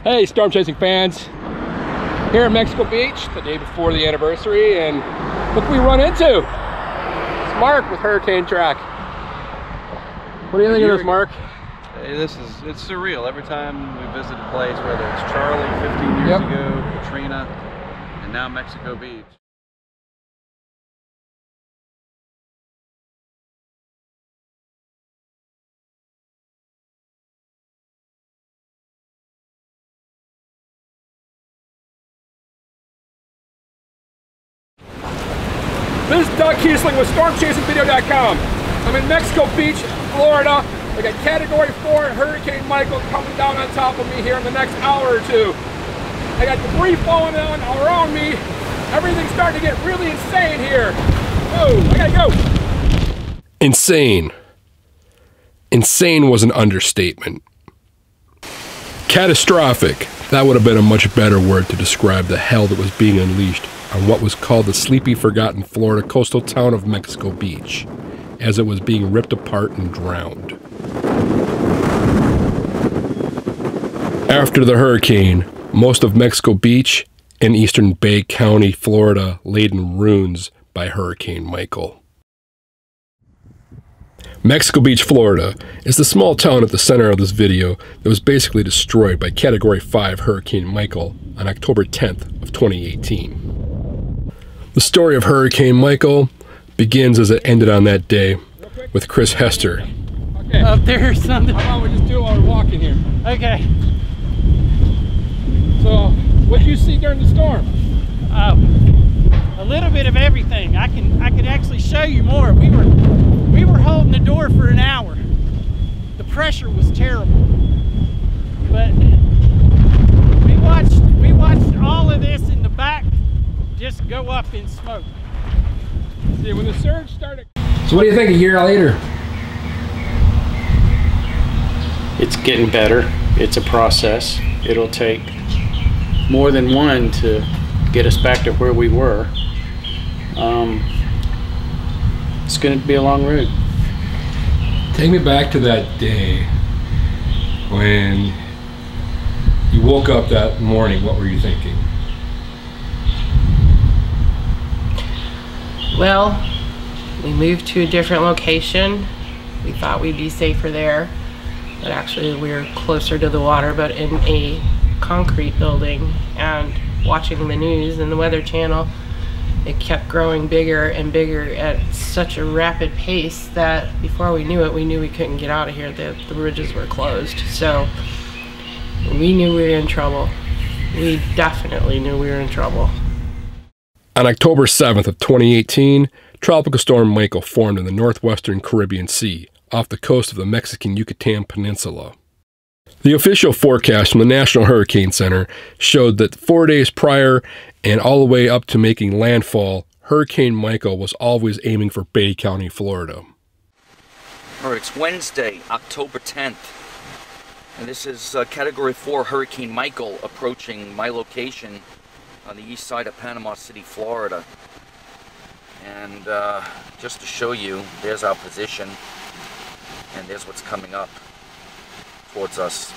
Hey, storm chasing fans. Here at Mexico Beach, the day before the anniversary, and look who we run into. It's Mark with Hurricane Track. What do you think of this, Mark? Hey, it's surreal. Every time we visit a place, whether it's Charlie 15 years ago, Katrina, and now Mexico Beach. This is Doug Kiesling with StormChasingVideo.com. I'm in Mexico Beach, Florida. I got Category 4 Hurricane Michael coming down on top of me here in the next hour or two. I got debris falling down around me. Everything's starting to get really insane here. Oh, I gotta go. Insane. Insane was an understatement. Catastrophic. That would have been a much better word to describe the hell that was being unleashed on what was called the sleepy, forgotten Florida coastal town of Mexico Beach, as it was being ripped apart and drowned. After the hurricane, most of Mexico Beach and Eastern Bay County, Florida, laid in ruins by Hurricane Michael. Mexico Beach, Florida is the small town at the center of this video that was basically destroyed by Category 5 Hurricane Michael on October 10th of 2018. The story of Hurricane Michael begins as it ended on that day with Chris Hester. Okay. Up there or something. How about we just do it while we're walking here? Okay. So, what did you see during the storm? A little bit of everything. I can actually show you more. We were holding the door for an hour. The pressure was terrible. But we watched all of this in the back just go up in smoke. See, when the surge started. So what do you think a year later? It's getting better. It's a process. It'll take more than one to get us back to where we were. It's going to be a long road. Take me back to that day when you woke up that morning. What were you thinking? Well, we moved to a different location. We thought we'd be safer there, but actually we were closer to the water, but in a concrete building. And watching the news and the Weather Channel, it kept growing bigger and bigger at such a rapid pace that before we knew it, we knew we couldn't get out of here. The bridges were closed. So we knew we were in trouble. We definitely knew we were in trouble. On October 7th of 2018, Tropical Storm Michael formed in the northwestern Caribbean Sea, off the coast of the Mexican Yucatan Peninsula. The official forecast from the National Hurricane Center showed that 4 days prior and all the way up to making landfall, Hurricane Michael was always aiming for Bay County, Florida. All right, it's Wednesday, October 10th, and this is Category 4 Hurricane Michael approaching my location on the east side of Panama City, Florida. And just to show you, there's our position, and there's what's coming up towards us.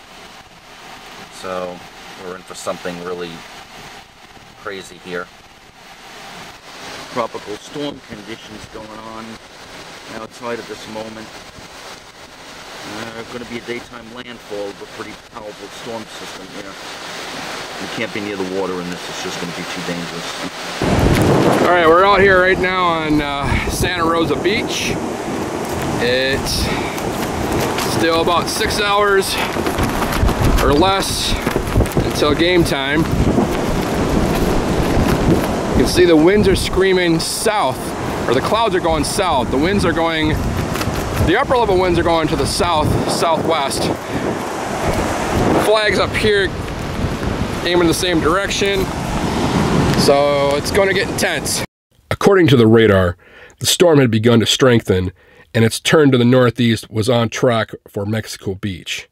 So we're in for something really crazy here. Tropical storm conditions going on outside at this moment. Going to be a daytime landfall of a pretty powerful storm system here. You can't be near the water in this, it's just going to be too dangerous. Alright, we're out here right now on Santa Rosa Beach. It's still about 6 hours or less until game time. You can see the winds are screaming south, or the clouds are going south. The winds are going, the upper level winds are going to the south, southwest. Flags up here aiming the same direction. So it's going to get intense. According to the radar, the storm had begun to strengthen, and its turn to the northeast was on track for Mexico Beach.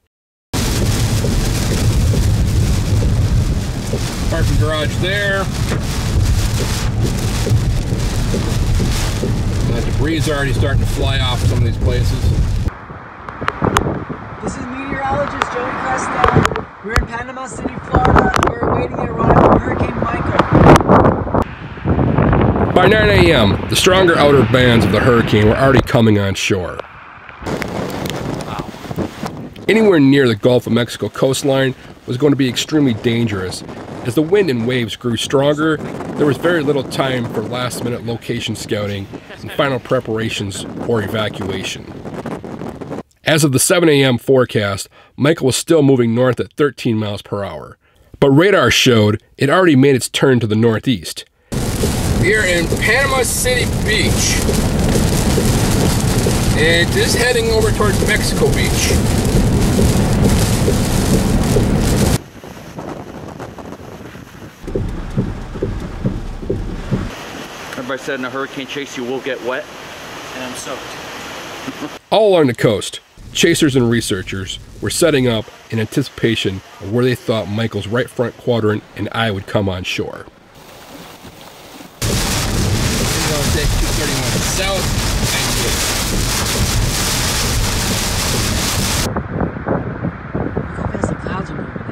Parking garage there. The debris is already starting to fly off some of these places. This is meteorologist Joey Cresta. We're in Panama City, Florida. We're awaiting the arrival of Hurricane Michael. By 9 a.m., the stronger outer bands of the hurricane were already coming on shore. Anywhere near the Gulf of Mexico coastline was going to be extremely dangerous. As the wind and waves grew stronger, there was very little time for last-minute location scouting and final preparations or evacuation. As of the 7 a.m. forecast, Michael was still moving north at 13 miles per hour. But radar showed it already made its turn to the northeast. We are in Panama City Beach. And this is heading over towards Mexico Beach. Everybody said in a hurricane chase you will get wet. And I'm soaked. All along the coast, chasers and researchers were setting up in anticipation of where they thought Michael's right front quadrant and eye would come on shore. We're going to take 231 south Look how fast the clouds are moving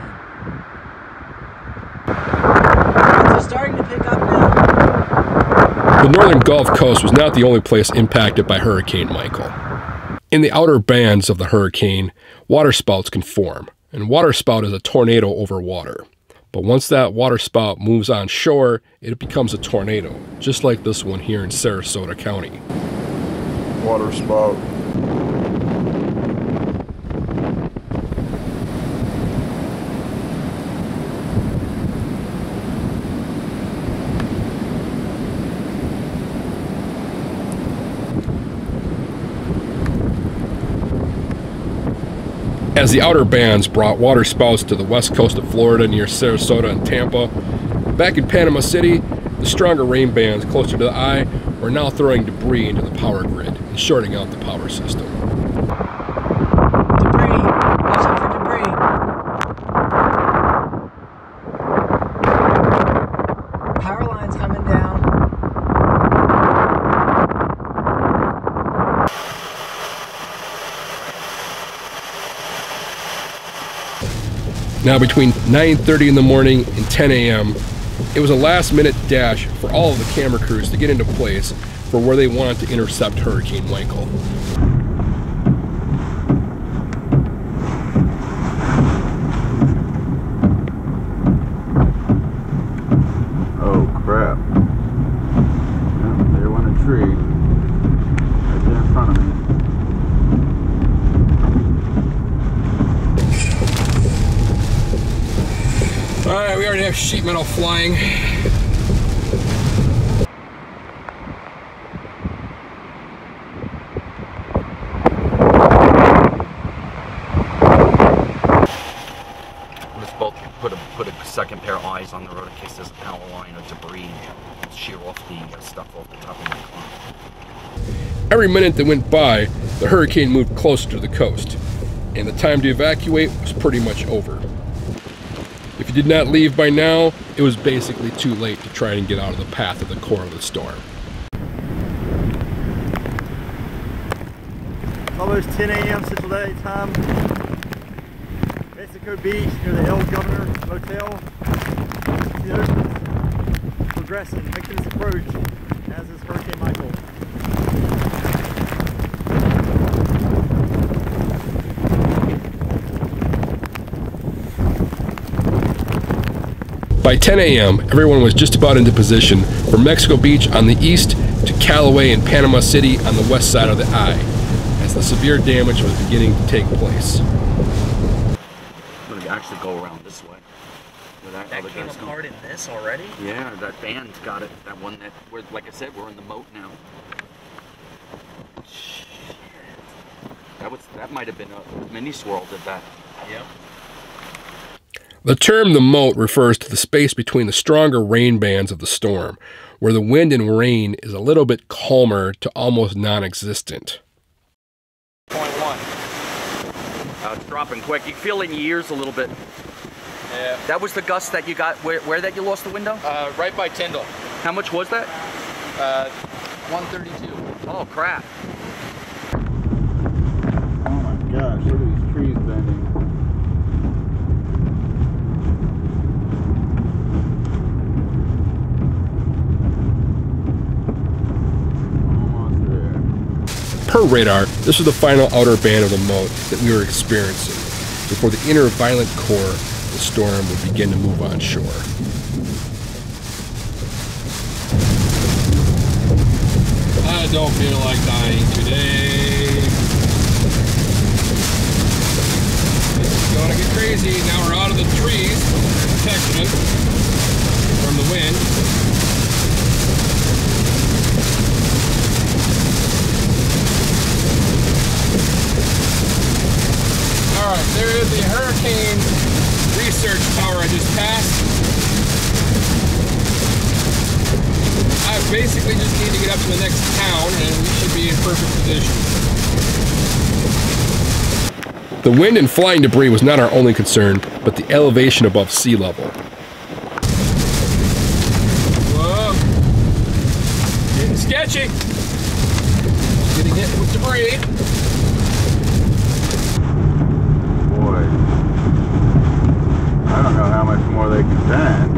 in. They're starting to pick up now. The northern Gulf Coast was not the only place impacted by Hurricane Michael. In the outer bands of the hurricane, waterspouts can form, and waterspout is a tornado over water. But once that waterspout moves on shore, it becomes a tornado, just like this one here in Sarasota County. Waterspout. As the outer bands brought waterspouts to the west coast of Florida near Sarasota and Tampa, back in Panama City, the stronger rain bands closer to the eye were now throwing debris into the power grid and shorting out the power system. Debris. Watch out for debris. Power lines coming down. Now between 9:30 in the morning and 10 a.m., it was a last-minute dash for all of the camera crews to get into place for where they wanted to intercept Hurricane Michael. Oh crap. Yeah, there went a tree. Right there in front of me. Alright, we already have sheet metal flying. Let's both put a second pair of eyes on the road in case there's a power line or debris shear off the stuff off the top of my car. Every minute that went by, the hurricane moved closer to the coast, and the time to evacuate was pretty much over. If you did not leave by now, it was basically too late to try and get out of the path of the core of the storm. It's almost 10 a.m. Central Daylight Time. Mexico Beach near the El Governor Motel. The ocean's progressing, making its approach, as is Hurricane Michael. By 10 a.m., everyone was just about into position for Mexico Beach on the east to Callaway and Panama City on the west side of the eye, as the severe damage was beginning to take place. I'm going to actually go around this way. That came apart in this already? Yeah, that band's got it. That one that, like I said, we're in the moat now. Shit. That might have been a mini swirl did that. Yep. The term the moat refers to the space between the stronger rain bands of the storm, where the wind and rain is a little bit calmer to almost non-existent. 0.1. It's dropping quick. You feel it in your ears a little bit. Yeah. That was the gust that you got, where that you lost the window? Right by Tyndall. How much was that? 132. Oh, crap. Oh my gosh, look at these trees per radar, this was the final outer band of the moat that we were experiencing before the inner violent core of the storm would begin to move on shore. I don't feel like dying today. It's gonna get crazy. Now we're out of the trees, protection from the wind. Alright, there is the hurricane research tower I just passed. I basically just need to get up to the next town and we should be in perfect position. The wind and flying debris was not our only concern, but the elevation above sea level. Whoa! Getting sketchy! Getting hit with debris. Boy, I don't know how much more they can send.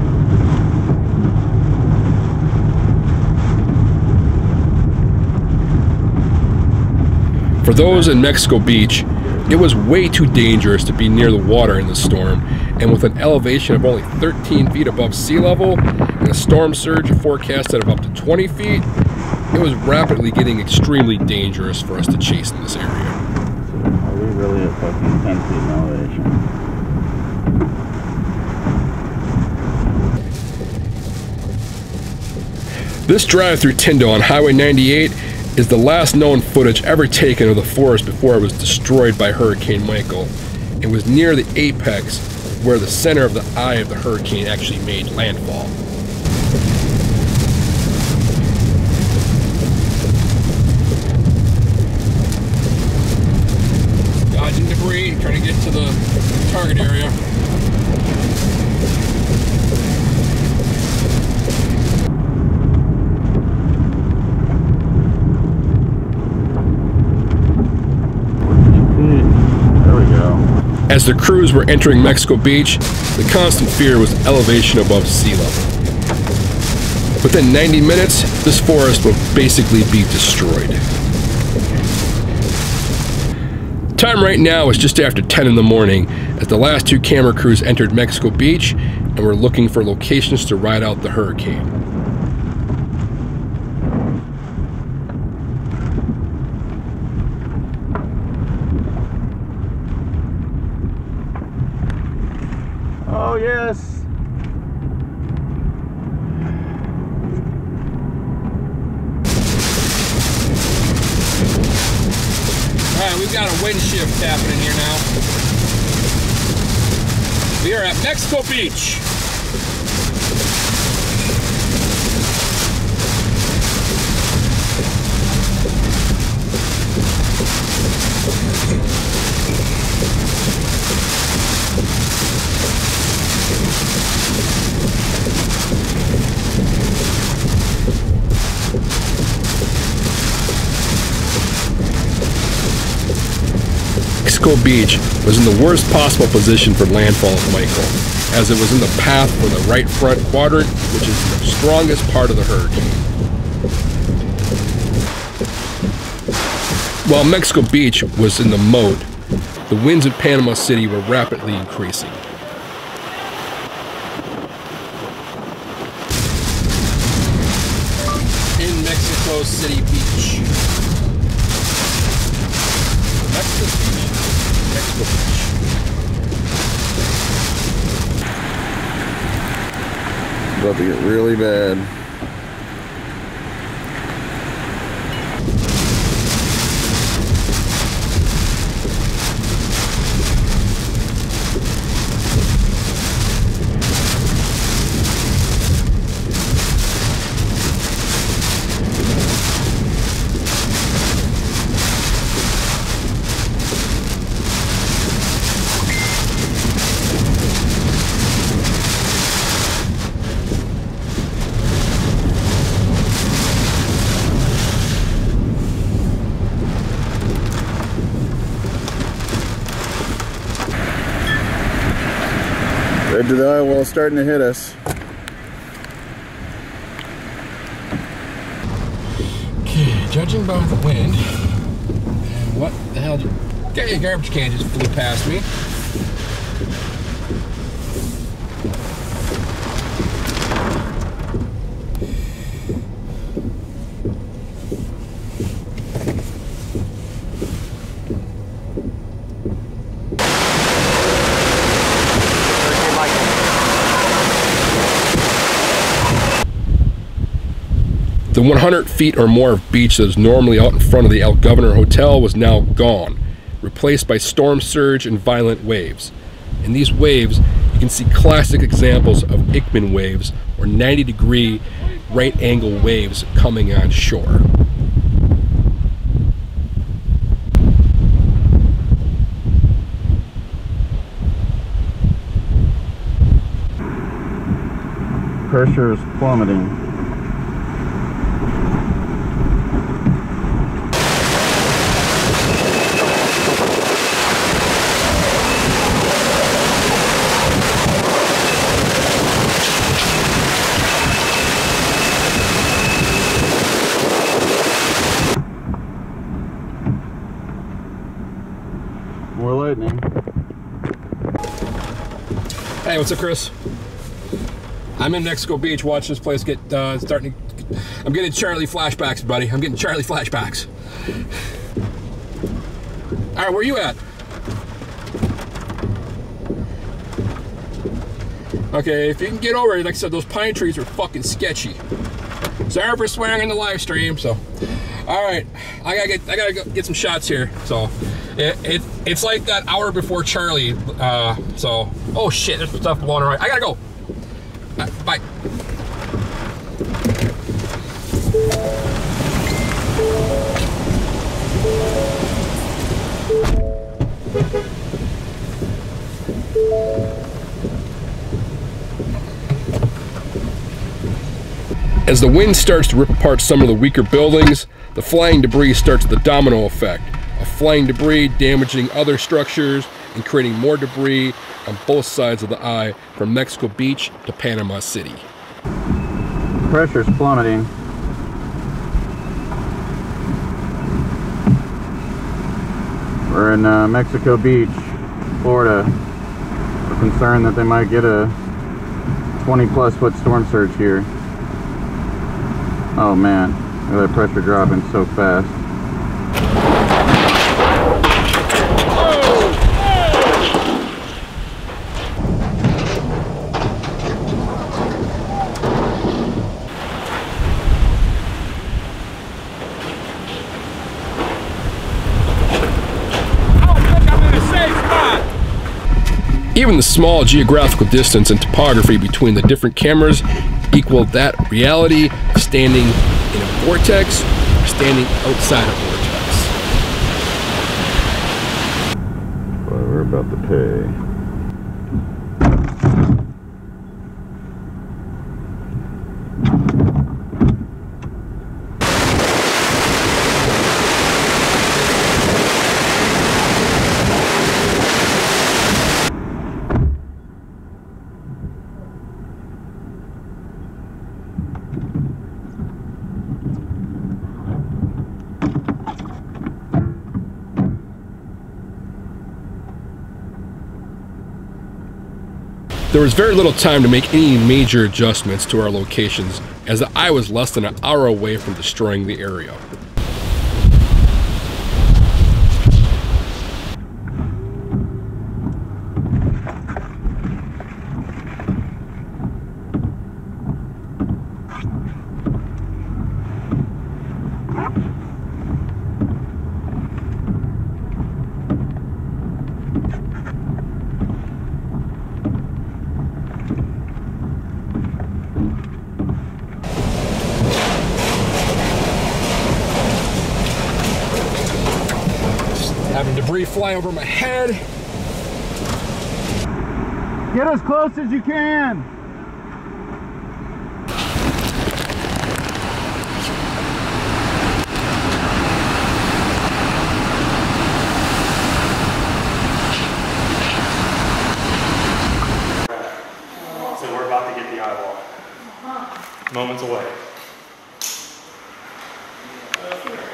For those in Mexico Beach, it was way too dangerous to be near the water in the storm, and with an elevation of only 13 feet above sea level and a storm surge forecasted of up to 20 feet, it was rapidly getting extremely dangerous for us to chase in this area. Are we really at fucking 10 feet in elevation? This drive through Tyndall on Highway 98 is the last known footage ever taken of the forest before it was destroyed by Hurricane Michael. It was near the apex where the center of the eye of the hurricane actually made landfall. Dodging debris, trying to get to the target area. As the crews were entering Mexico Beach, the constant fear was elevation above sea level. Within 90 minutes, this forest will basically be destroyed. Time right now is just after 10 in the morning as the last two camera crews entered Mexico Beach and were looking for locations to ride out the hurricane. Oh, yes. Alright, we've got a wind shift happening here now. We are at Mexico Beach. Mexico Beach was in the worst possible position for landfall of Michael, as it was in the path for the right front quadrant, which is the strongest part of the hurricane. While Mexico Beach was in the moat, the winds at Panama City were rapidly increasing. In Mexico City Beach. Mexico Beach. Mexico Beach. It's about to get really bad. Red to the eye wall starting to hit us. Okay, Judging by the wind, and what the hell? Okay, a garbage can just flew past me. The 100 feet or more of beach that is normally out in front of the El Governor Hotel was now gone, replaced by storm surge and violent waves. In these waves, you can see classic examples of Ickman waves, or 90-degree right angle waves coming on shore. Pressure is plummeting. More lightning. Hey, what's up, Chris? I'm in Mexico Beach watching this place get starting to... I'm getting Charlie flashbacks, buddy. I'm getting Charlie flashbacks. All right, where you at? Okay, if you can get over it, like I said, those pine trees are fucking sketchy. Sorry for swearing in the live stream. So, all right, I gotta go get some shots here. So, it's like that hour before Charlie. So, oh shit, there's stuff blowing around. I gotta go. Bye. As the wind starts to rip apart some of the weaker buildings, the flying debris starts the domino effect of flying debris damaging other structures and creating more debris on both sides of the eye from Mexico Beach to Panama City. Pressure's plummeting. We're in Mexico Beach, Florida. We're concerned that they might get a 20+ foot storm surge here. Oh man, look at that pressure dropping so fast. Even the small geographical distance and topography between the different cameras equal that reality of standing in a vortex or standing outside a vortex. Well, we're about to pay. There was very little time to make any major adjustments to our locations, as the eye was less than an hour away from destroying the area. Having debris fly over my head. Get as close as you can. So we're about to get the eyeball. Moments away.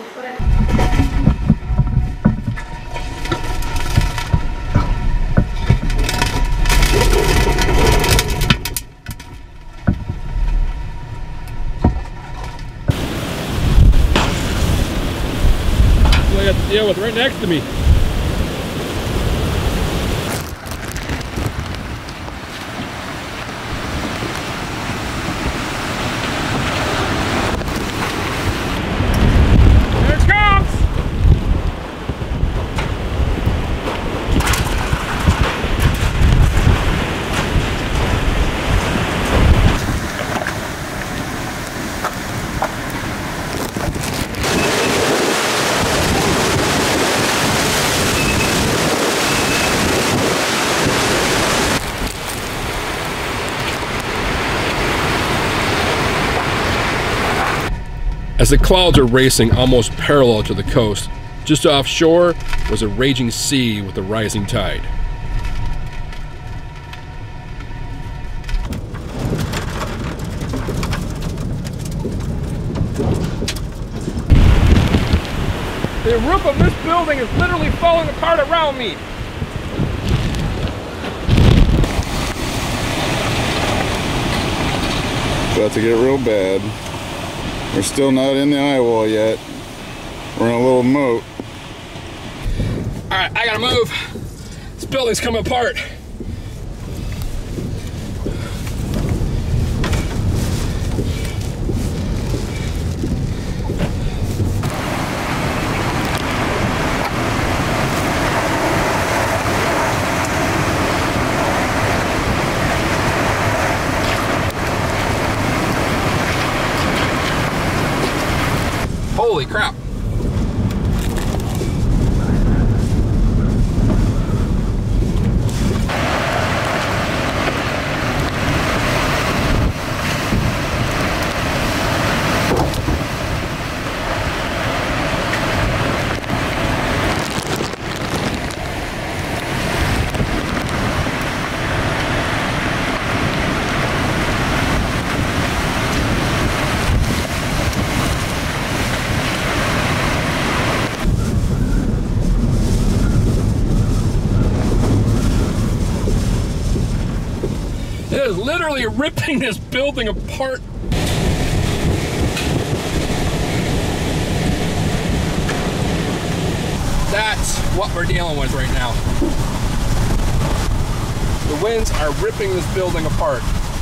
I got to deal with right next to me. Here it comes! As the clouds are racing almost parallel to the coast, just offshore was a raging sea with a rising tide. The roof of this building is literally falling apart around me. About to get real bad. We're still not in the eye wall yet. We're in a little moat. Alright, I gotta move. This building's coming apart. Holy crap. It is literally ripping this building apart. That's what we're dealing with right now. The winds are ripping this building apart.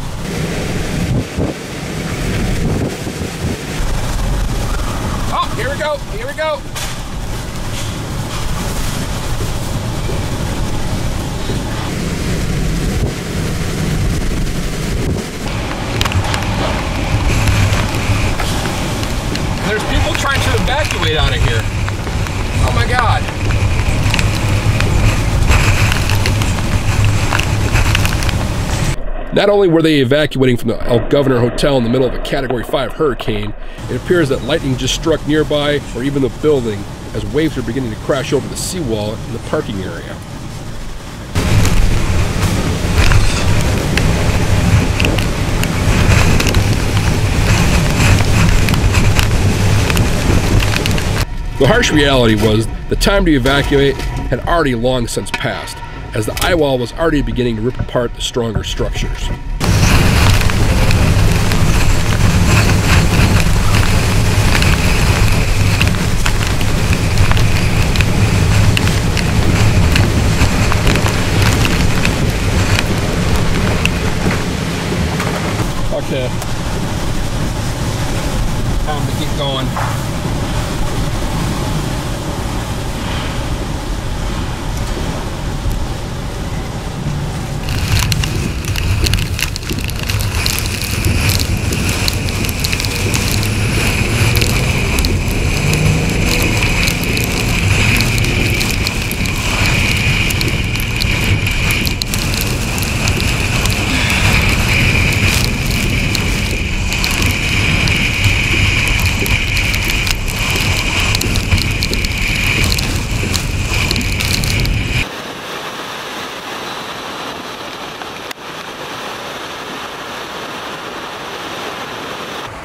Oh, here we go, here we go. There's people trying to evacuate out of here. Oh my God. Not only were they evacuating from the El Governor Hotel in the middle of a Category 5 hurricane, it appears that lightning just struck nearby or even the building as waves are beginning to crash over the seawall in the parking area. The harsh reality was the time to evacuate had already long since passed, as the eye wall was already beginning to rip apart the stronger structures. Okay. Time to keep going.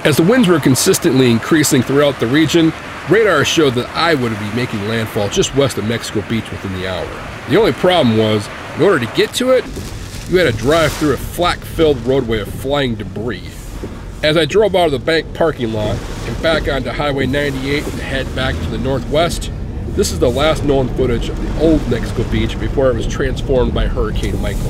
As the winds were consistently increasing throughout the region, radar showed that I would be making landfall just west of Mexico Beach within the hour. The only problem was, in order to get to it, you had to drive through a flak-filled roadway of flying debris. As I drove out of the bank parking lot and back onto Highway 98 to head back to the northwest, this is the last known footage of the old Mexico Beach before it was transformed by Hurricane Michael.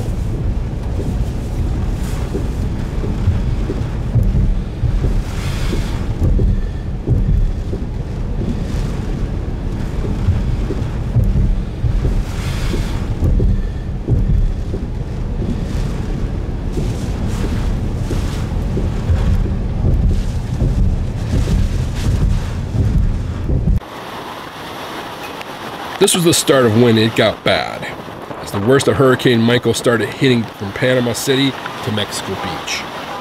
This was the start of when it got bad, as the worst of Hurricane Michael started hitting from Panama City to Mexico Beach.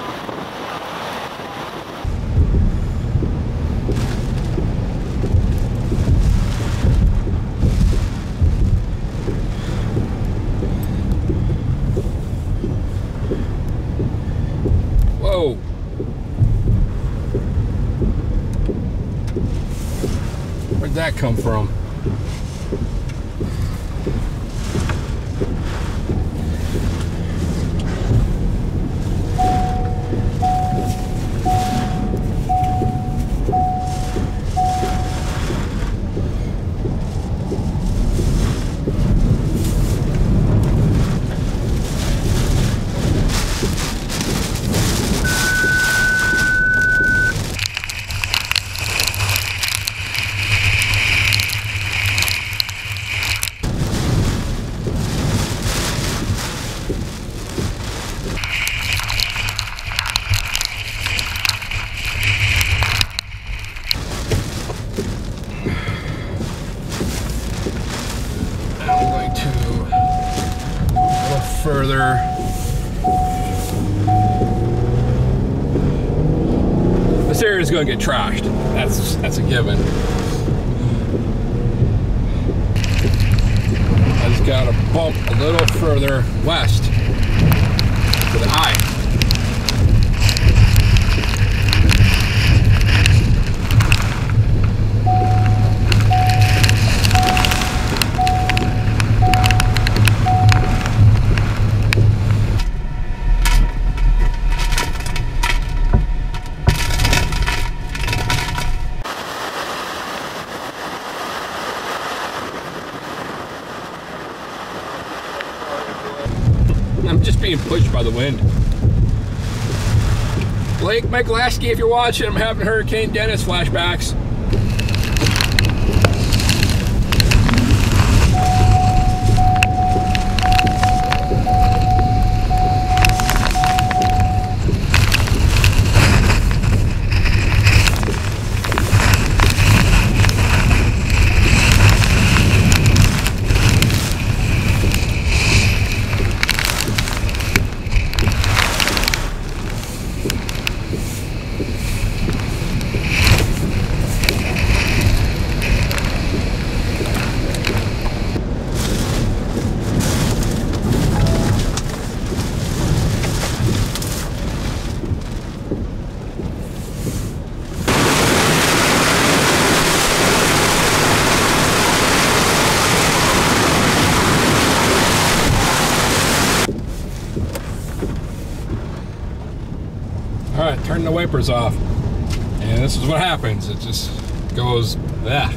Whoa! Where'd that come from? Further. This area is going to get trashed. That's a given. I just got to bump a little further west to the eye. I'm just being pushed by the wind. Blake, Michael Askey, if you're watching, I'm having Hurricane Dennis flashbacks. Alright, turn the wipers off. And this is what happens. It just goes, ah.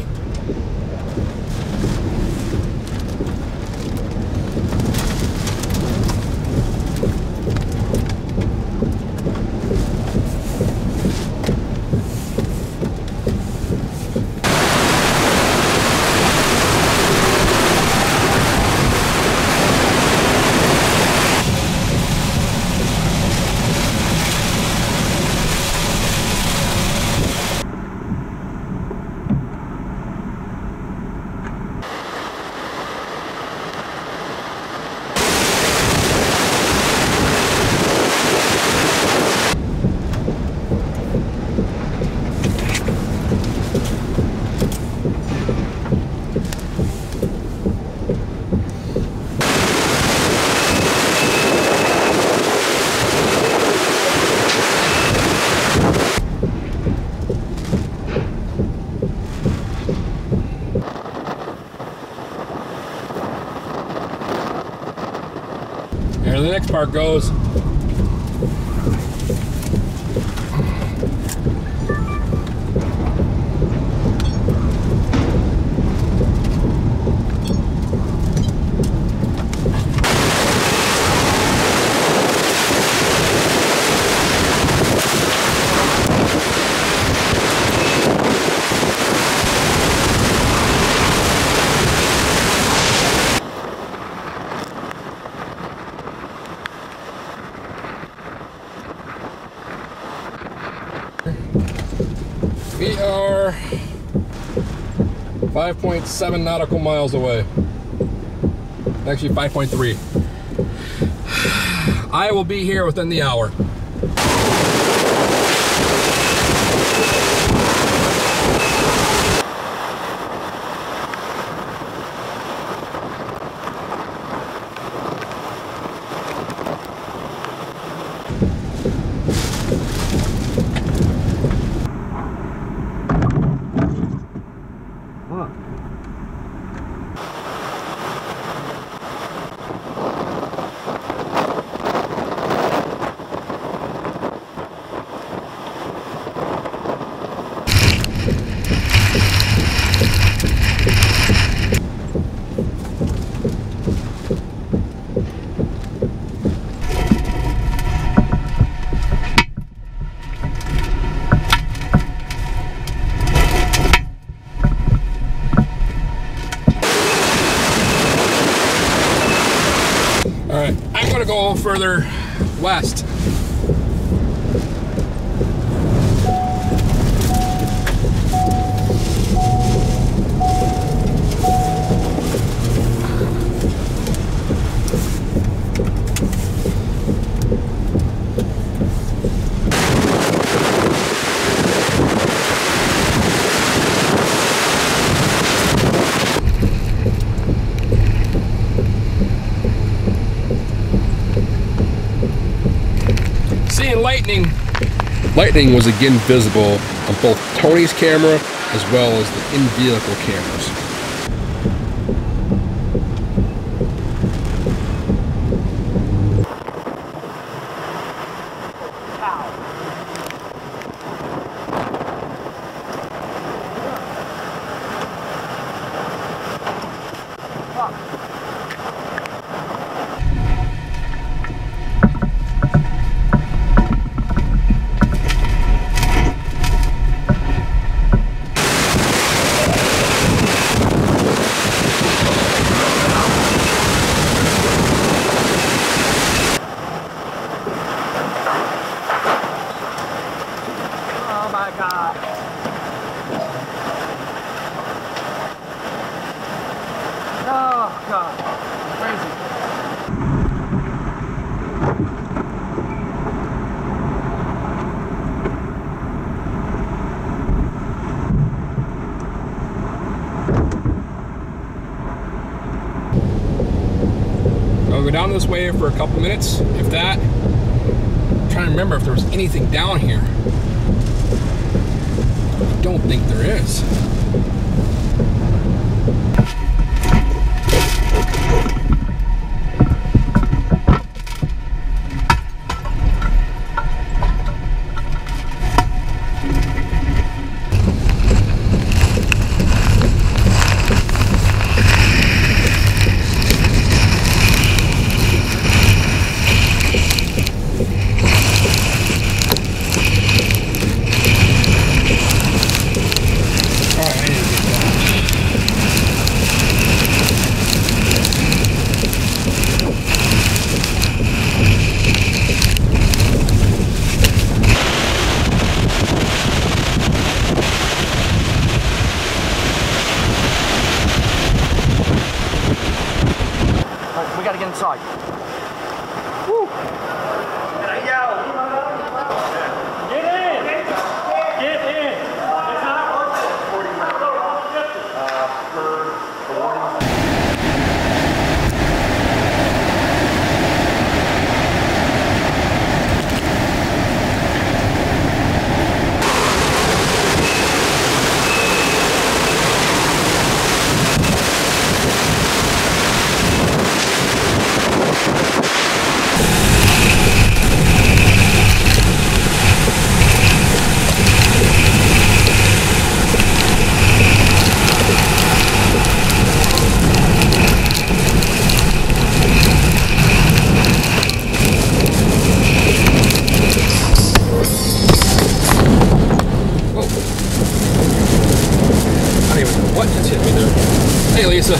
next part goes. We are 5.7 nautical miles away. Actually 5.3. I will be here within the hour. Alright, I'm going to go a little further west. Seeing lightning was again visible on both Tony's camera as well as the in-vehicle cameras. I'll go down this way for a couple minutes, if that. I'm trying to remember if there was anything down here. I don't think there is. We gotta get inside. Woo! Get in! Get in! It's not working. Hey, Lisa.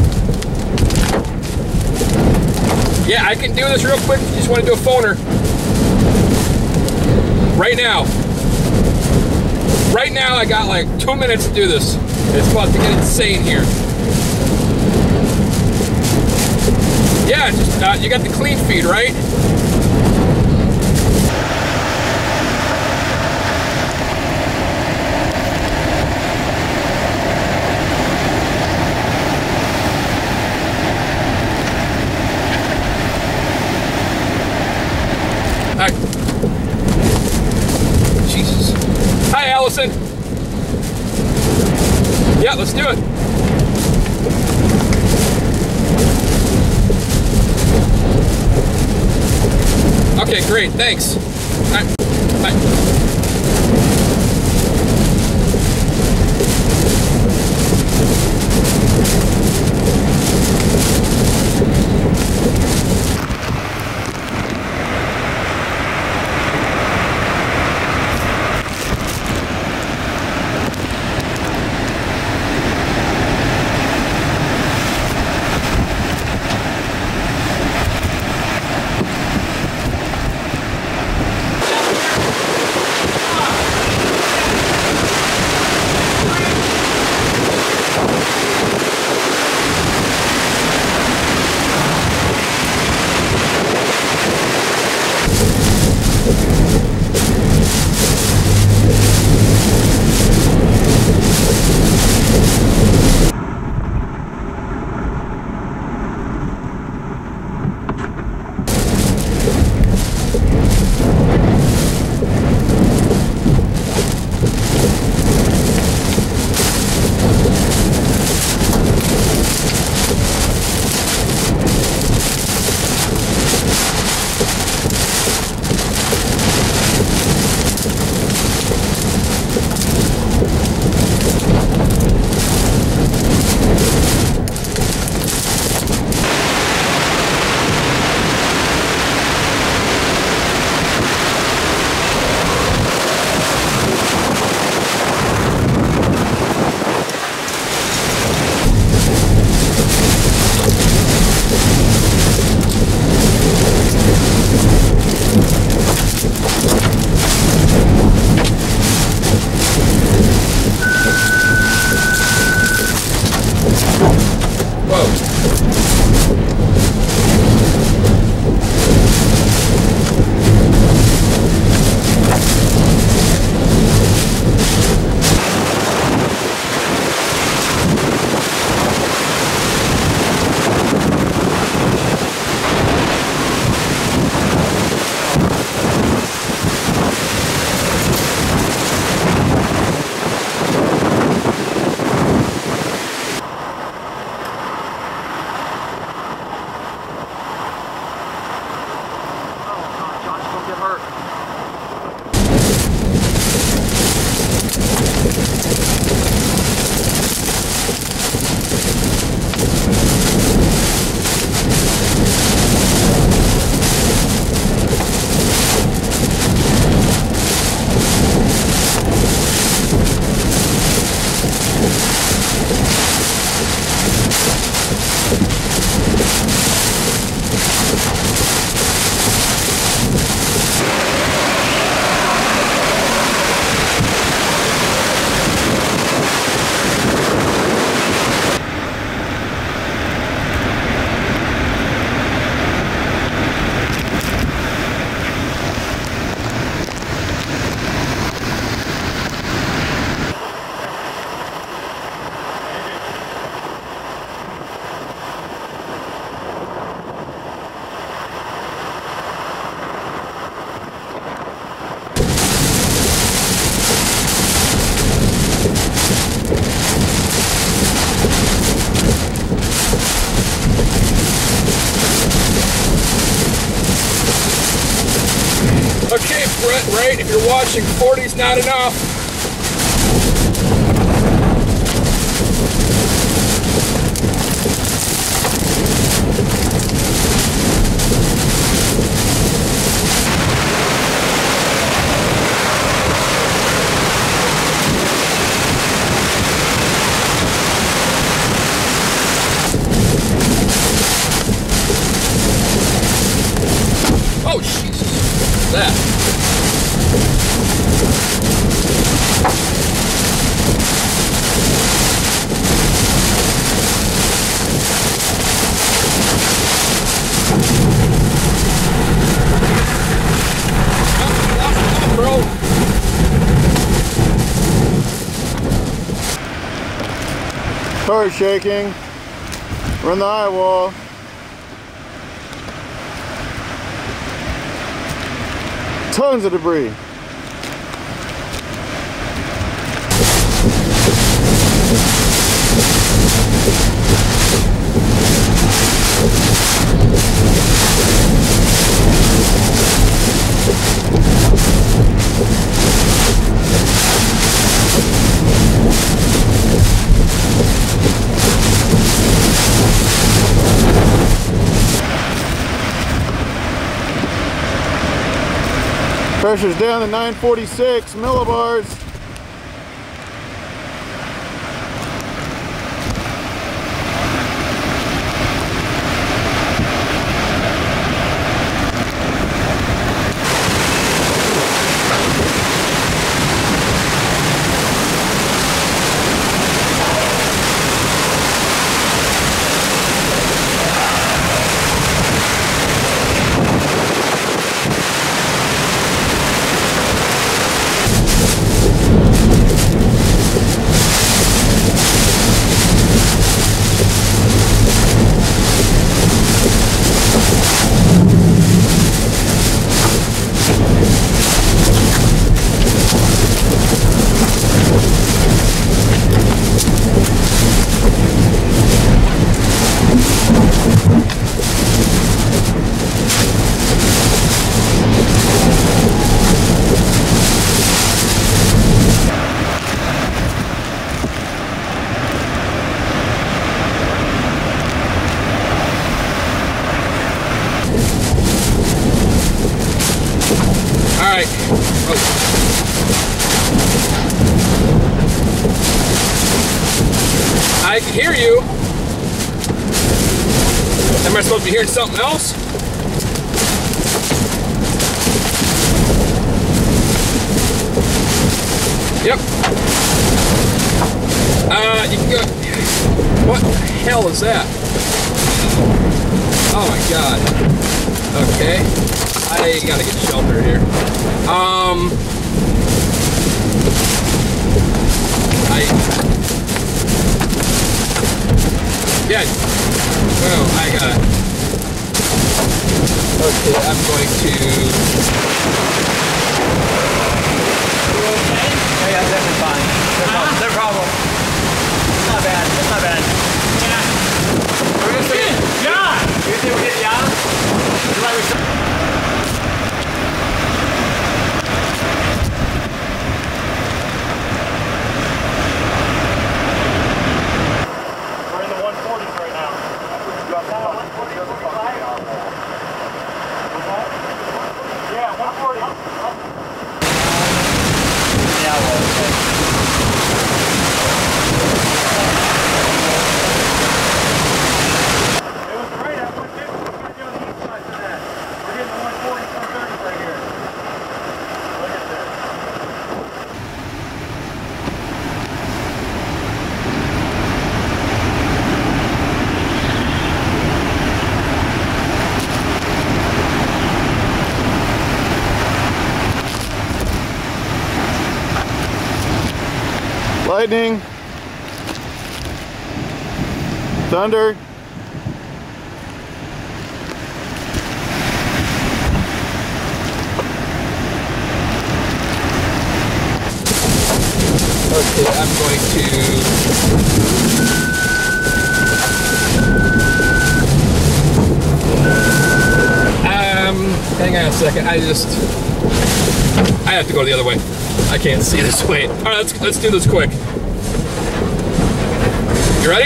Yeah, I can do this real quick. You just want to do a phoner. Right now. Right now, I got like 2 minutes to do this. It's about to get insane here. Yeah, just you got the clean feed, right? Hi. Jesus. Hi, Allison. Yeah, let's do it. Okay, great, thanks. All right, bye. Okay, Brett, right? If you're watching, 40's not enough. Car shaking. We're on the eye wall. Tons of debris. Pressure's down to 946 millibars. I can hear you. Am I supposed to be hearing something else? Yep. You can go. What the hell is that? Oh my god. Okay. I gotta get shelter here. Yeah. Well, I got. Okay, I'm going to. You okay? Oh, yeah, that's fine. No problem. It's not bad. It's not bad. Yeah. We're gonna see. Yeah. You think we're getting down? Lightning, thunder, okay, I'm going to. Hang on a second. I have to go the other way. I can't see this way. All right, let's do this quick. You ready?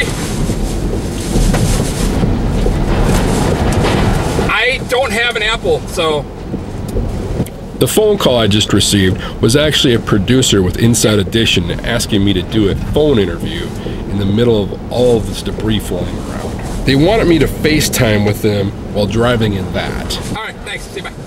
I don't have an Apple, so. The phone call I just received was actually a producer with Inside Edition asking me to do a phone interview in the middle of all of this debris flying around. They wanted me to FaceTime with them while driving in that. All right, thanks. See you, bye.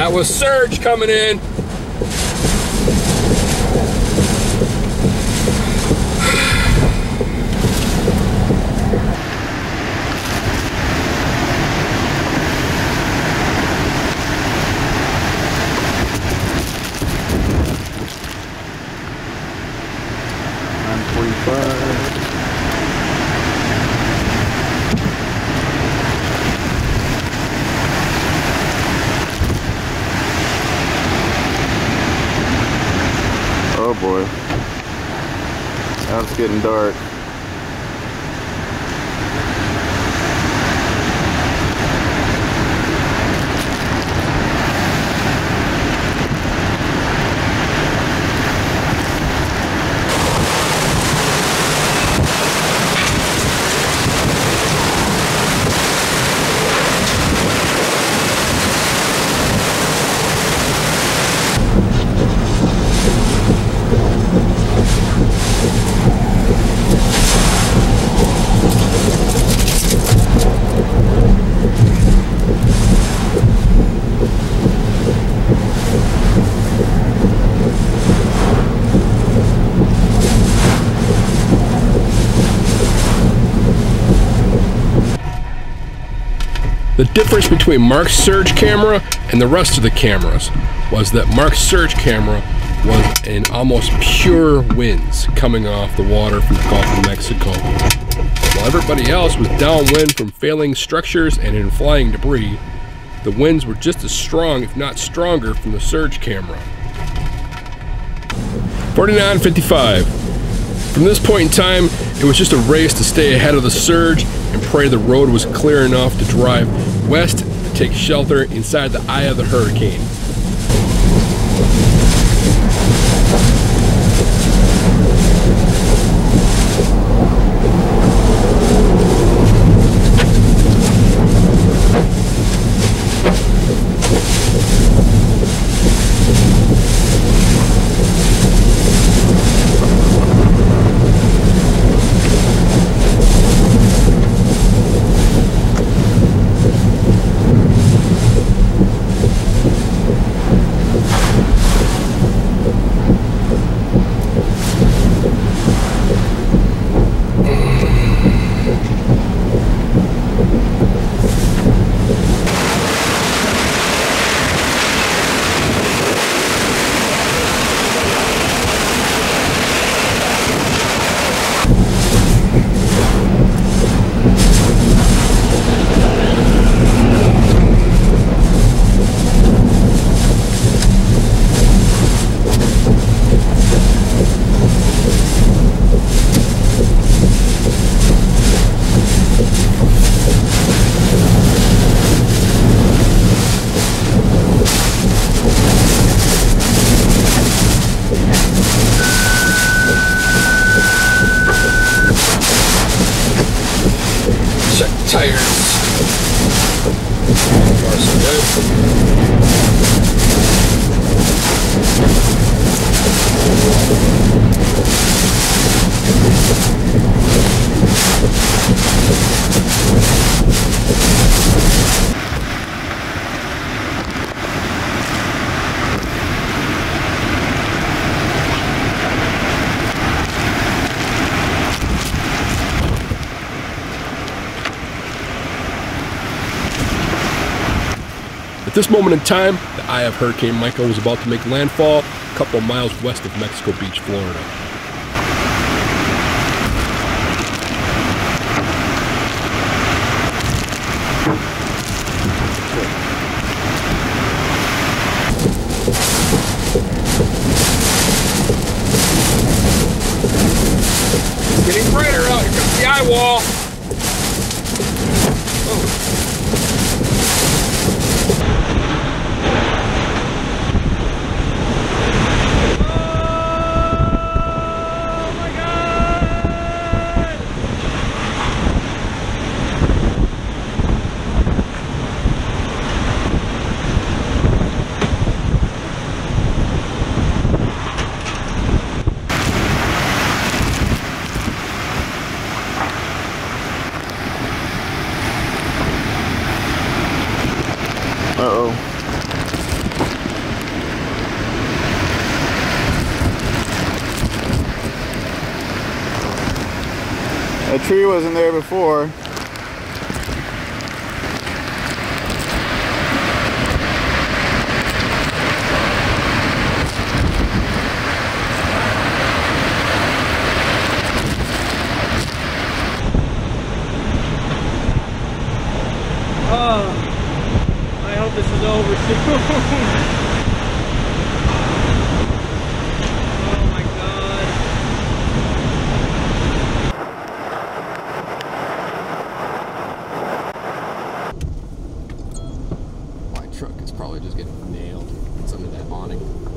That was surge coming in. Oh boy, now it's getting dark. The difference between Mark's surge camera and the rest of the cameras was that Mark's surge camera was in almost pure winds coming off the water from the Gulf of Mexico, while everybody else was downwind from failing structures and in flying debris. The winds were just as strong, if not stronger, from the surge camera. 49.55. From this point in time, it was just a race to stay ahead of the surge and pray the road was clear enough to drive west to take shelter inside the eye of the hurricane. At this moment in time, the eye of Hurricane Michael was about to make landfall a couple of miles west of Mexico Beach, Florida. It's getting brighter out. Here comes the eye wall. A tree wasn't there before. I hope this is over soon. Oh my God. My truck is probably just getting nailed. It's under that awning.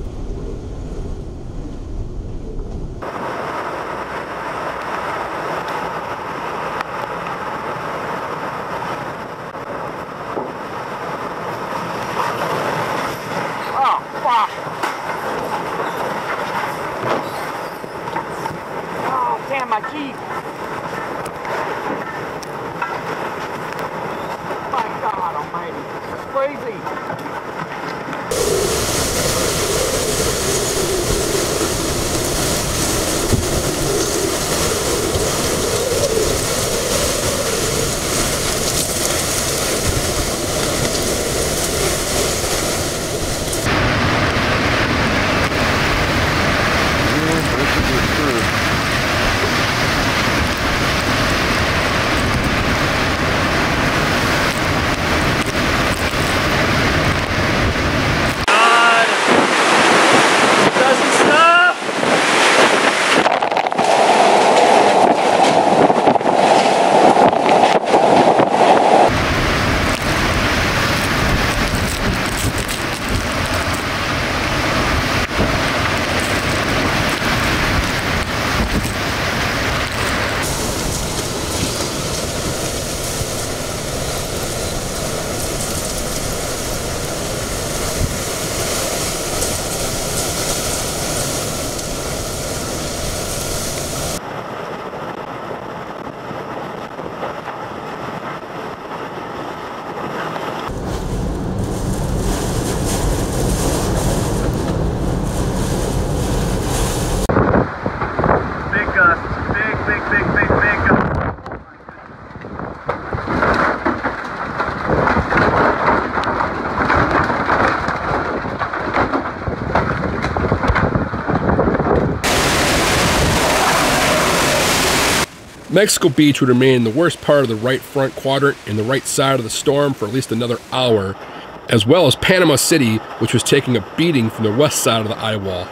Oh, damn, my Jeep. My God almighty. It's crazy. Mexico Beach would remain in the worst part of the right front quadrant in the right side of the storm for at least another hour, as well as Panama City, which was taking a beating from the west side of the eye wall.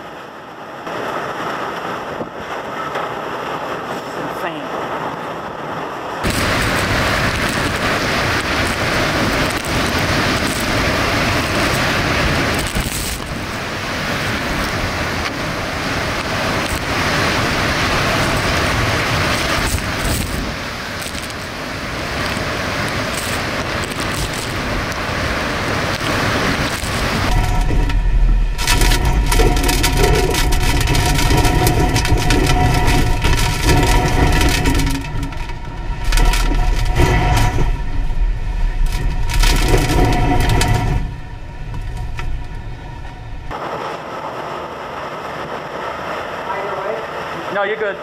No, you're good.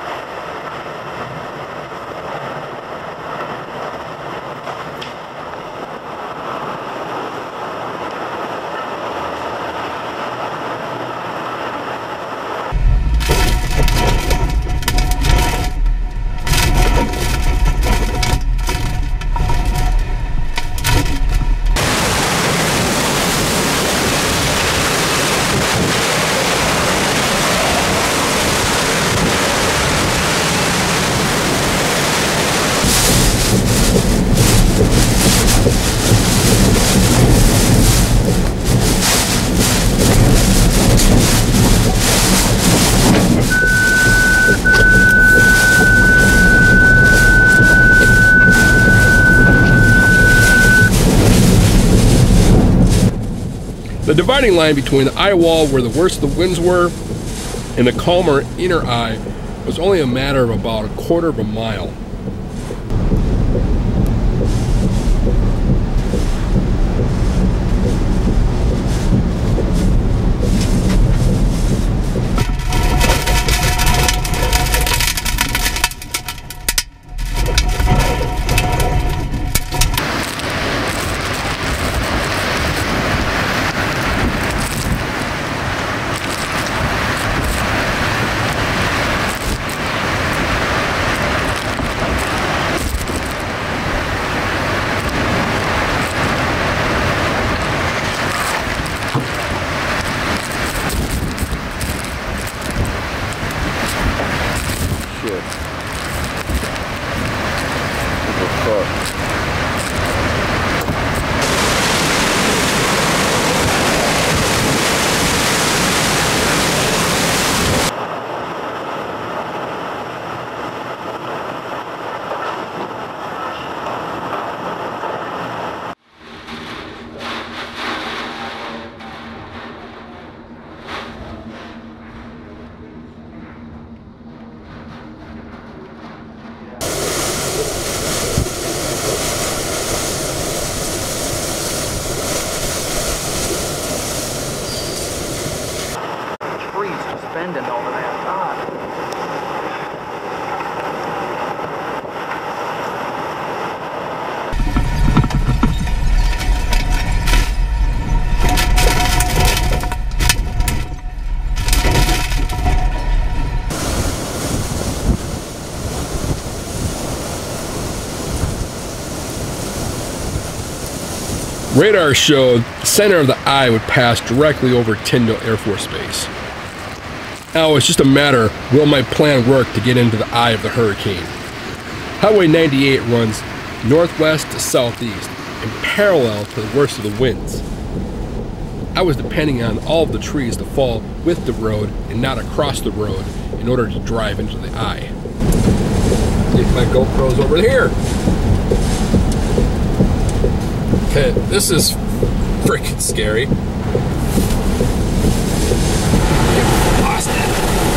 The dividing line between the eye wall where the worst the winds were and the calmer inner eye was only a matter of about a quarter of a mile. shit. What the fuck? Bending over there. God. Radar showed the center of the eye would pass directly over Tyndall Air Force Base. Now it's just a matter, will my plan work to get into the eye of the hurricane? Highway 98 runs northwest to southeast and parallel to the worst of the winds. I was depending on all of the trees to fall with the road and not across the road in order to drive into the eye. Take my GoPros over here. Okay, this is freaking scary. Lost it.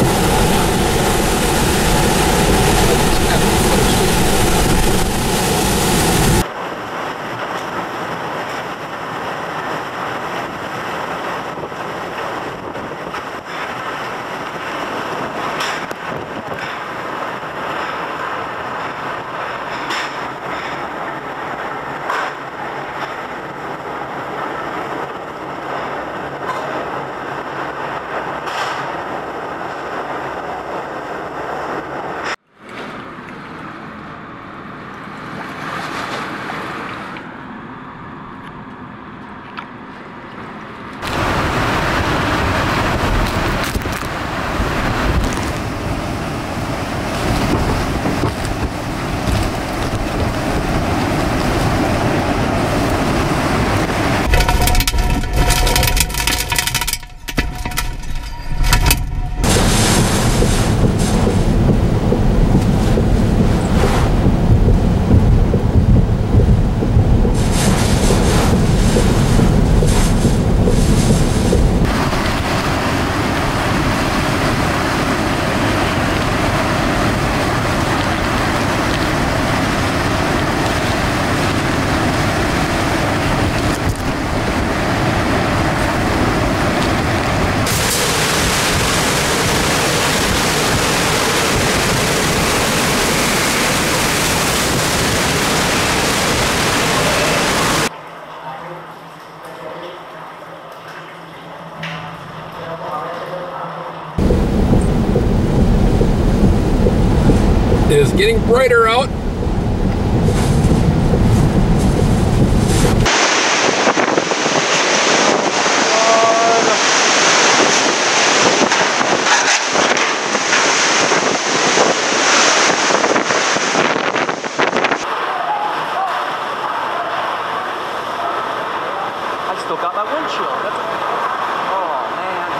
It is getting brighter out. I still got my windshield. Oh man.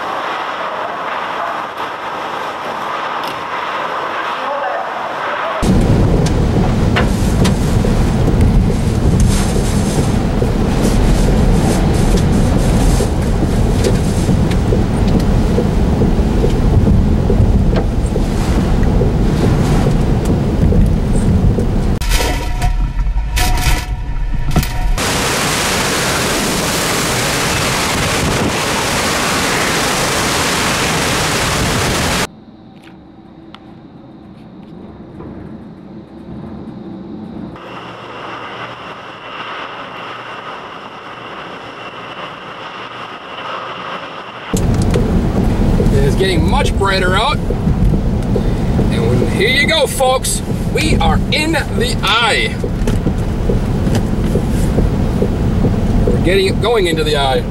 It is getting much brighter out. And here you go, folks. We are in the eye. We're going into the eye.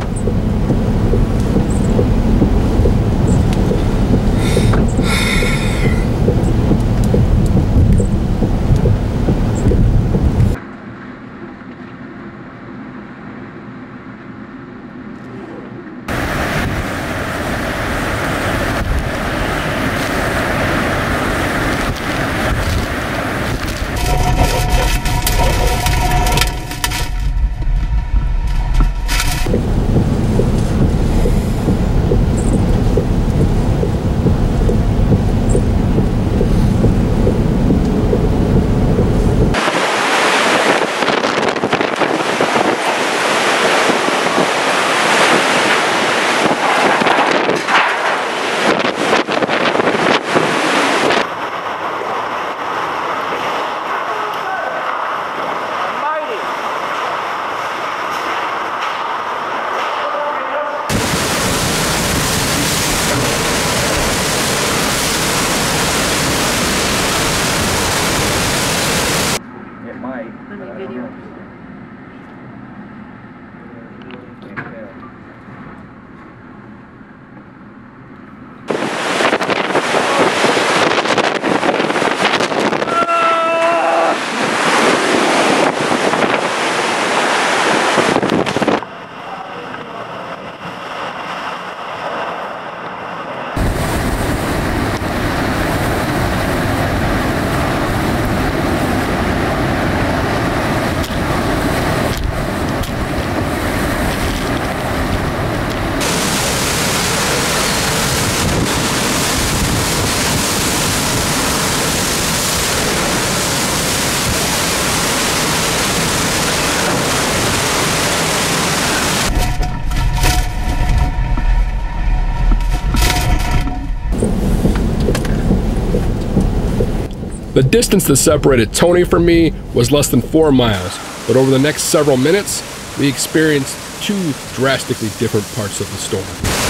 The distance that separated Tony from me was less than 4 miles, but over the next several minutes, we experienced 2 drastically different parts of the storm.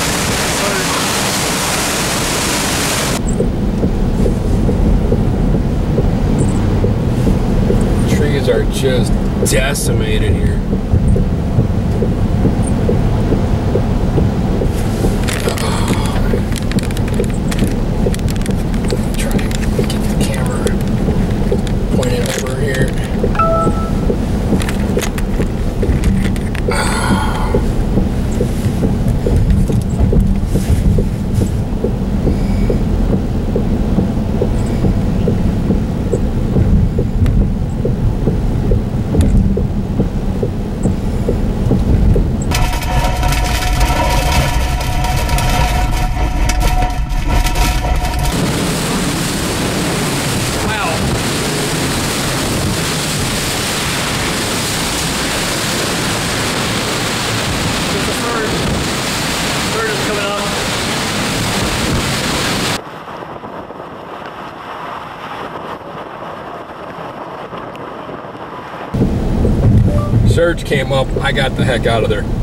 Trees are just decimated here. Surge came up, I got the heck out of there.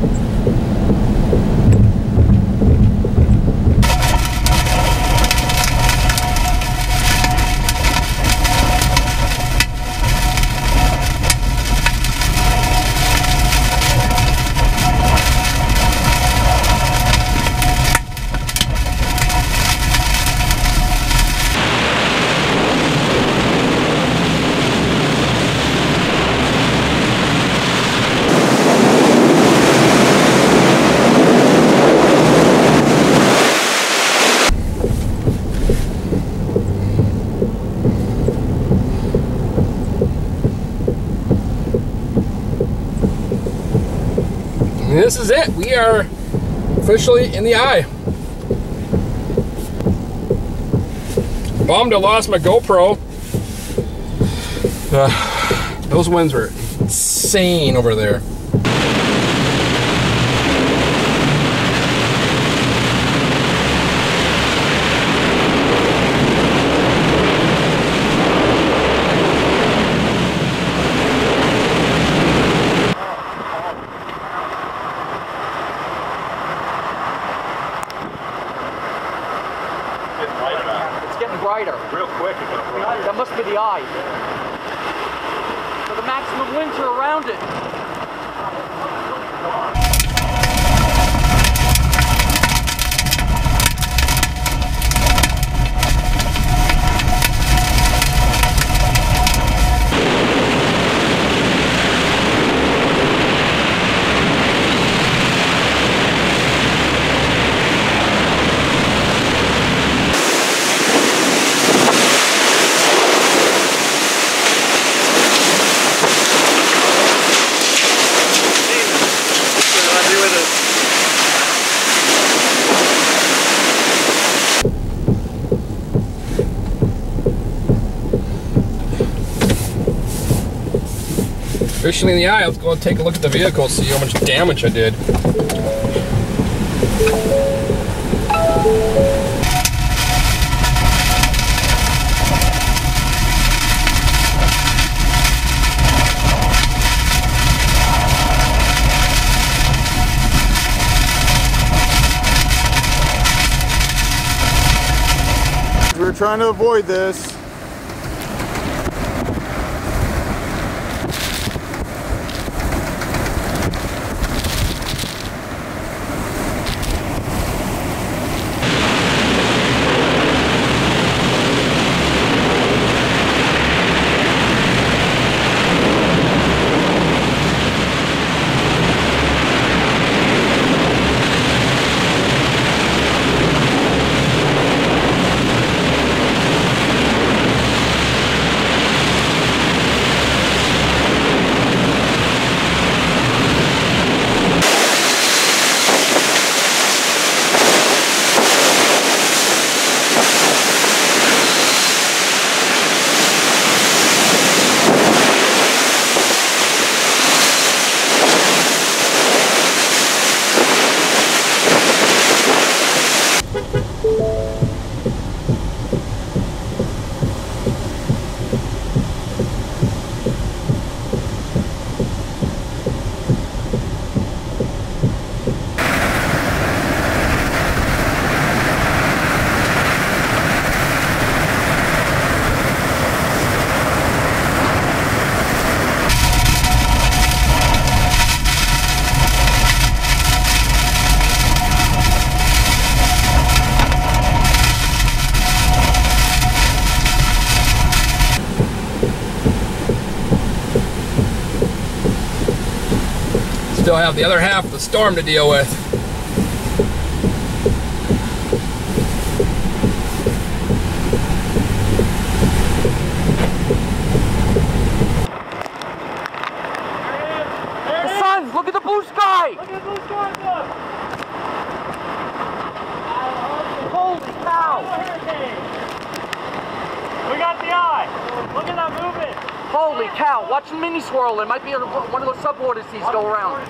And this is it. We are officially in the eye. Bummed I lost my GoPro. Those winds were insane over there. Brighter. Real quick. That must be the eye. So the maximum winds are around it. Officially in the eye. Let's go and take a look at the vehicle, see how much damage I did. We're trying to avoid this. Still have the other half of the storm to deal with. The sun! Look at the blue sky! Look at the blue sky, look! Holy cow! We got the eye! Look at that movement! Holy cow! Watch the mini swirl. It might be one of those subvortices go around.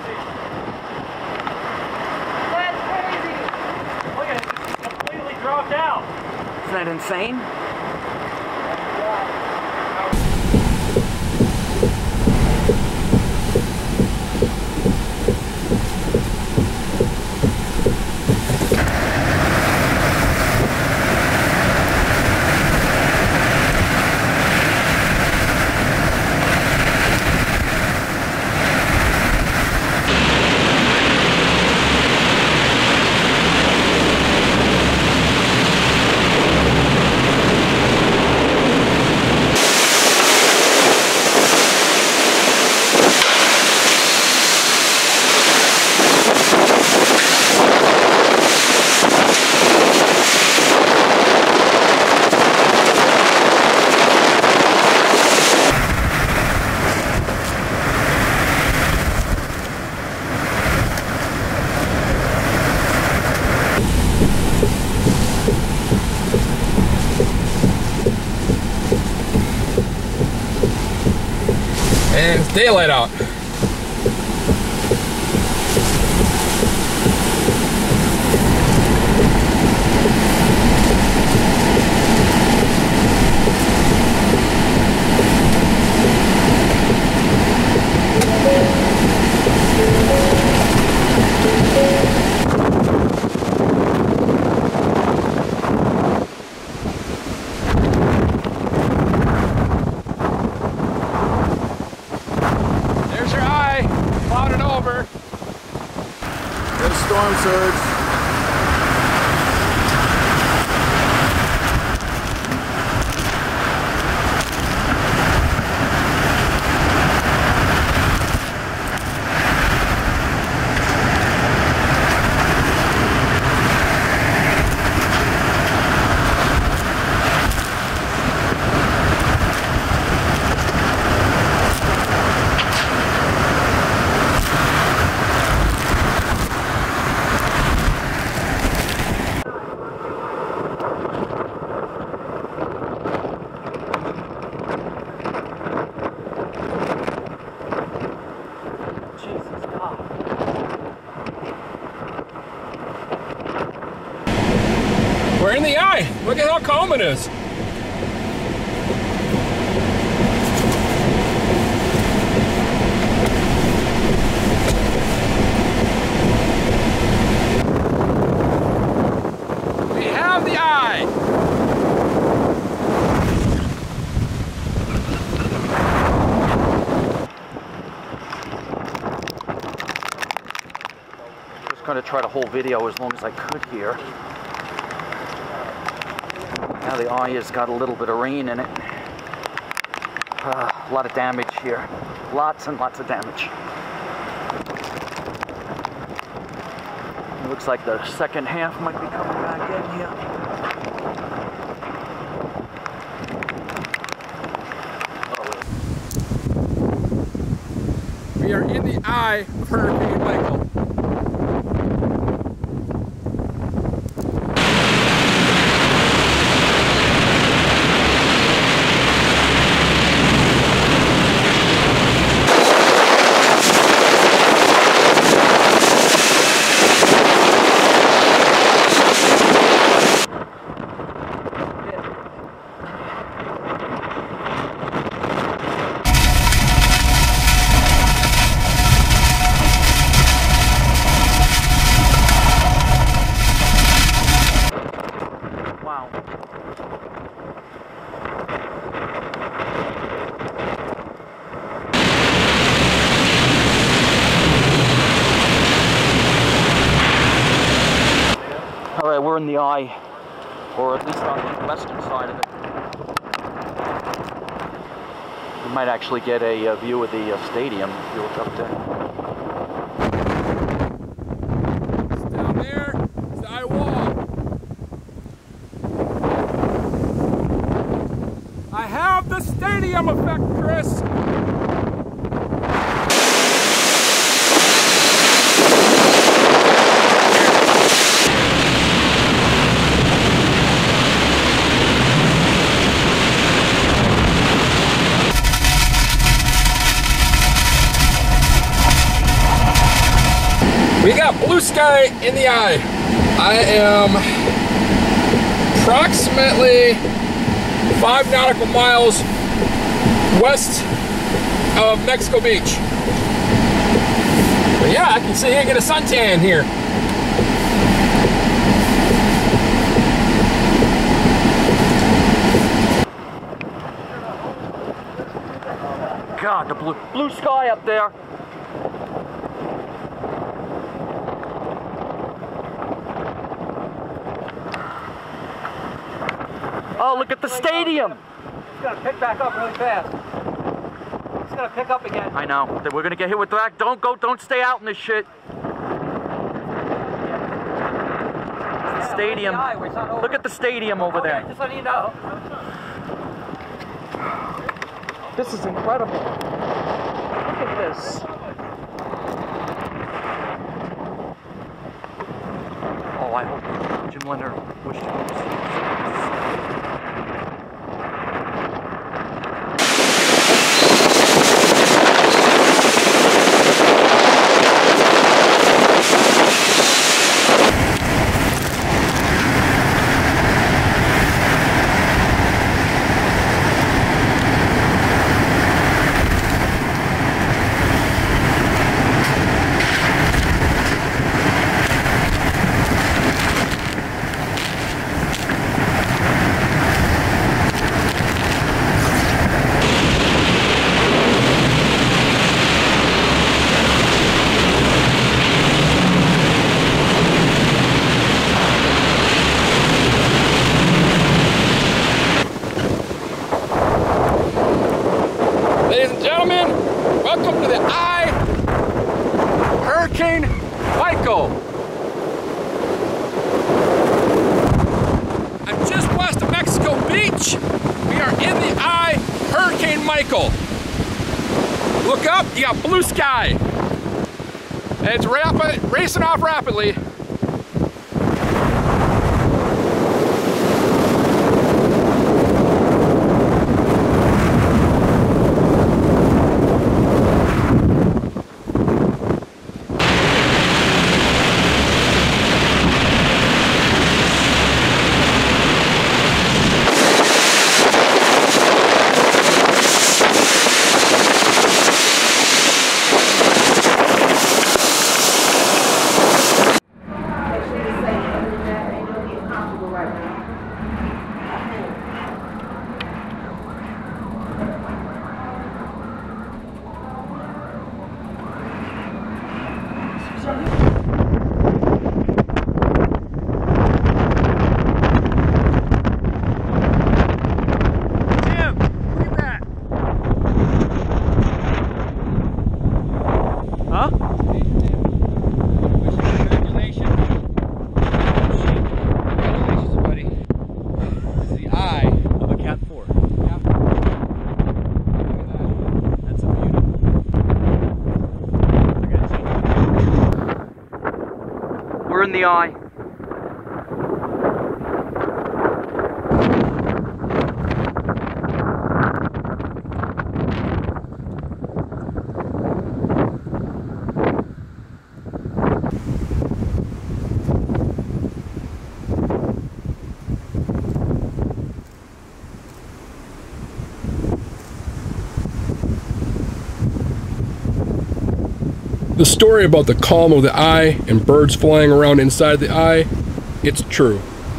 That's crazy! Look at it, it's completely dropped out. Isn't that insane? And it's daylight out. Storm surge. We're in the eye. Look at how calm it is. We have the eye. Just gonna try to hold video as long as I could here. Now the eye has got a little bit of rain in it. A lot of damage here. Lots and lots of damage. It looks like the second half might be coming back in here. We are in the eye of Hurricane Michael. Alright, we're in the eye, or at least on the western side of it. You might actually get a view of the stadium if you look up there. there is the eye wall. I have the stadium effect, Chris. We got blue sky in the eye. I am approximately 5 nautical miles west of Mexico Beach. But yeah, I can sit here and get a suntan here. God, the blue sky up there. Oh, look at the stadium! It's gonna pick back up really fast. It's gonna pick up again. I know. We're gonna get hit with that. Don't stay out in this shit. The stadium. Look at the stadium over there. Just letting you know. This is incredible. Look at this. Oh, I hope Jim Leonard wished to see. Welcome to the eye, Hurricane Michael. I'm just west of Mexico Beach. We are in the eye, Hurricane Michael. Look up, you got blue sky. And it's racing off rapidly. We're in the eye. The story about the calm of the eye and birds flying around inside the eye, it's true.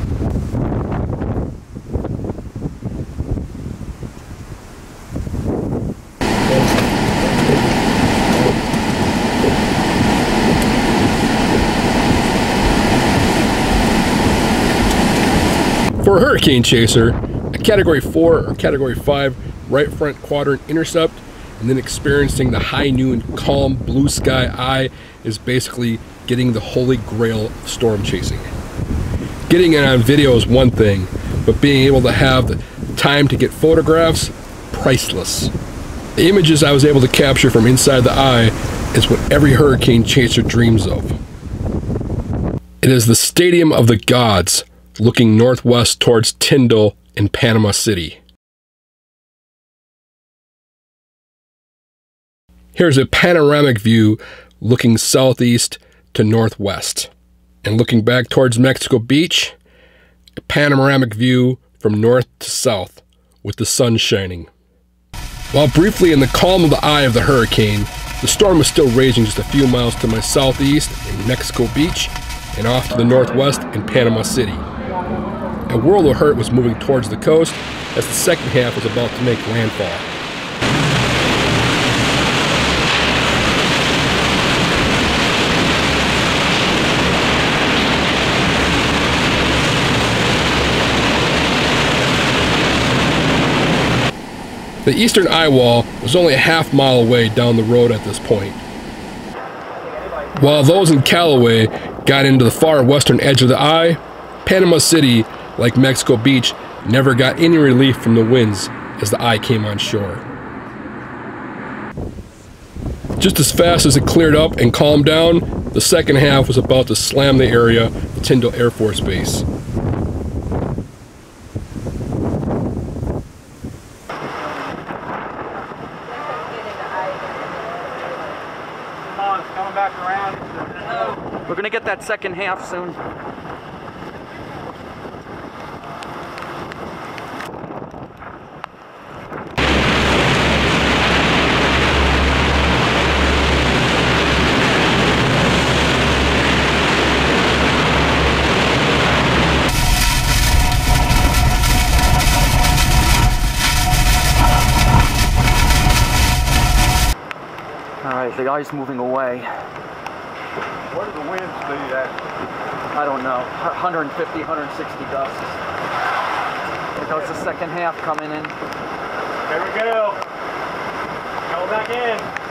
For a hurricane chaser, a Category 4 or Category 5 right front quadrant intercept, and then experiencing the high noon calm blue sky eye is basically getting the holy grail of storm chasing. Getting it on video is one thing, but being able to have the time to get photographs, priceless. The images I was able to capture from inside the eye is what every hurricane chaser dreams of. It is the stadium of the gods, looking northwest towards Tyndall in Panama City. Here's a panoramic view looking southeast to northwest. And looking back towards Mexico Beach, a panoramic view from north to south with the sun shining. While briefly in the calm of the eye of the hurricane, the storm was still raging just a few miles to my southeast in Mexico Beach and off to the northwest in Panama City. A world of hurt was moving towards the coast as the second half was about to make landfall. The eastern eye wall was only a half-mile away down the road at this point. While those in Callaway got into the far western edge of the eye, Panama City, like Mexico Beach, never got any relief from the winds as the eye came on shore. Just as fast as it cleared up and calmed down, the second half was about to slam the area of Tyndall Air Force Base. We're gonna get that second half soon. All right, the eye's moving away. What do the winds do that? I don't know, 150, 160 gusts. Here goes the second half coming in. There we go. Go back in.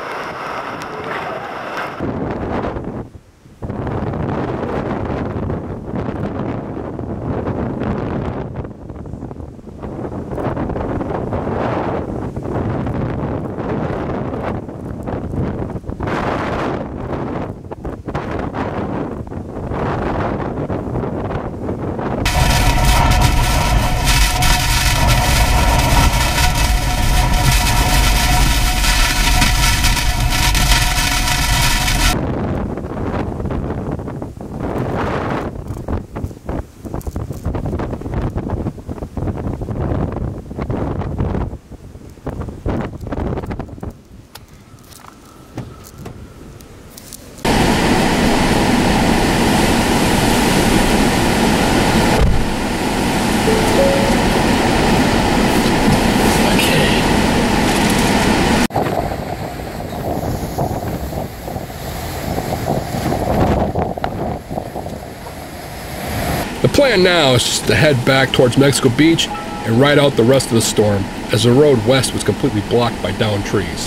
The plan now is just to head back towards Mexico Beach and ride out the rest of the storm, as the road west was completely blocked by downed trees.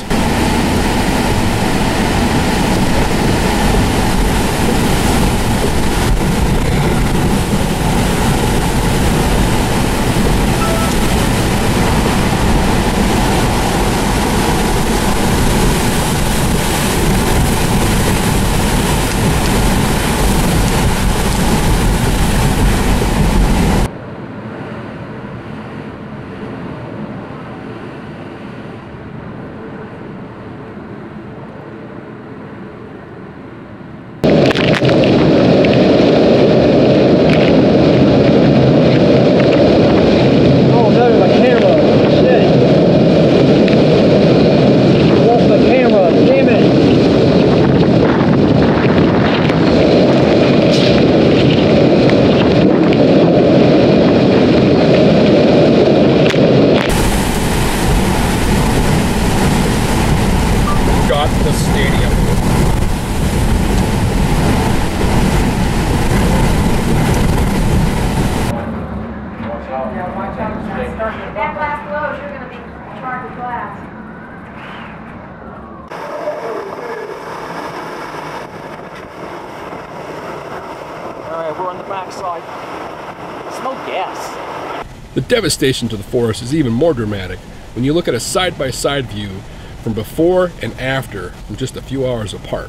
backside. I smell gas. The devastation to the forest is even more dramatic when you look at a side-by-side view from before and after from just a few hours apart.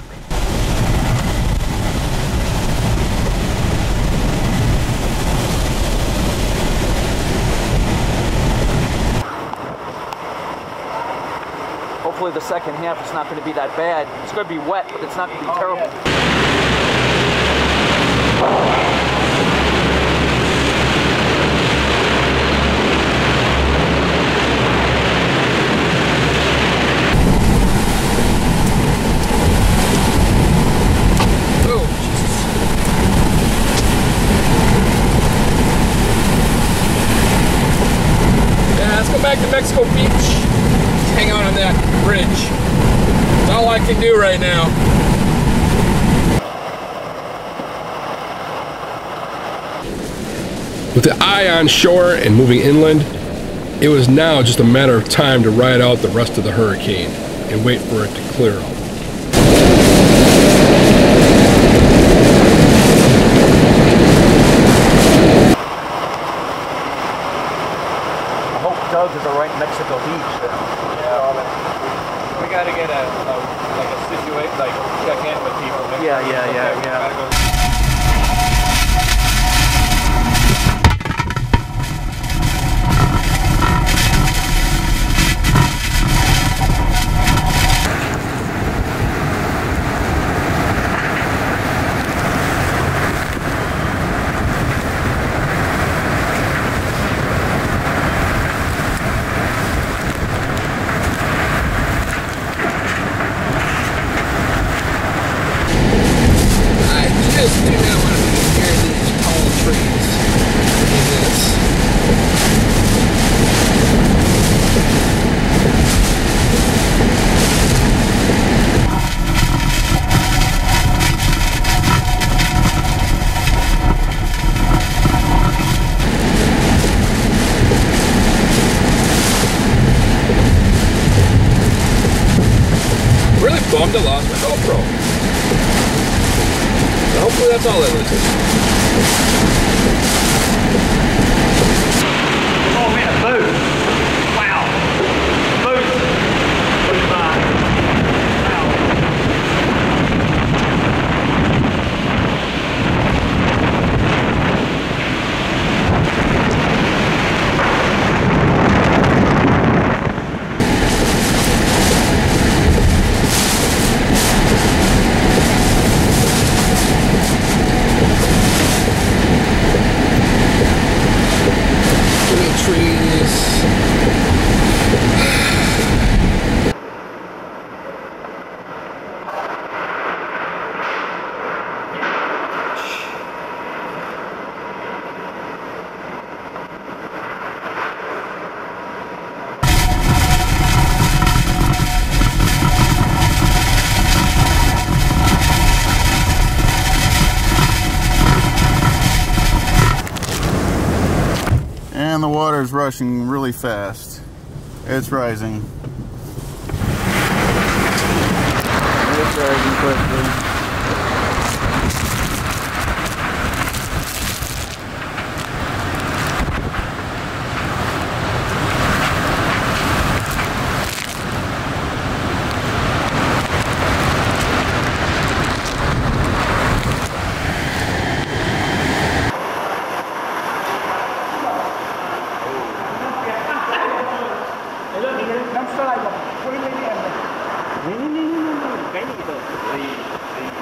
Hopefully the second half is not going to be that bad. It's going to be wet, but it's not going to be terrible. Back to Mexico Beach. Just hang out on that bridge. That's all I can do right now. With the eye on shore and moving inland, it was now just a matter of time to ride out the rest of the hurricane and wait for it to clear out. Doug is right in Mexico Beach then. Yeah, we gotta get like a situation, like check in with people. Yeah. Bummed I lost my GoPro. So hopefully that's all it was. Oh man, a boat. Wow. Boat. Boat by. Wow. And the water is rushing really fast. It's rising. It's rising quickly. Cái gì được?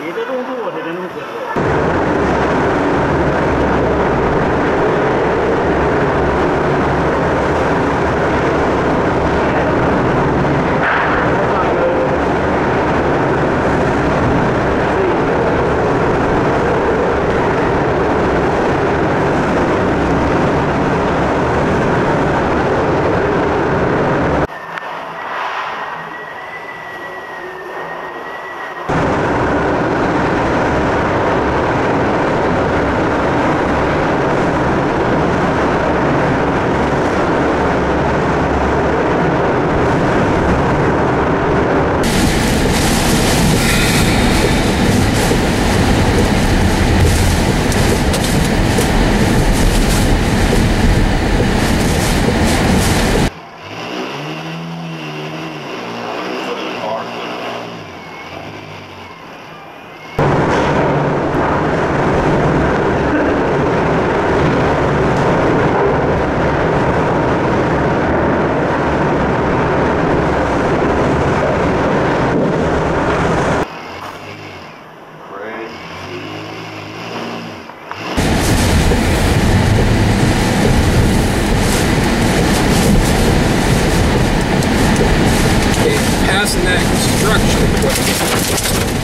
this and that construction equipment.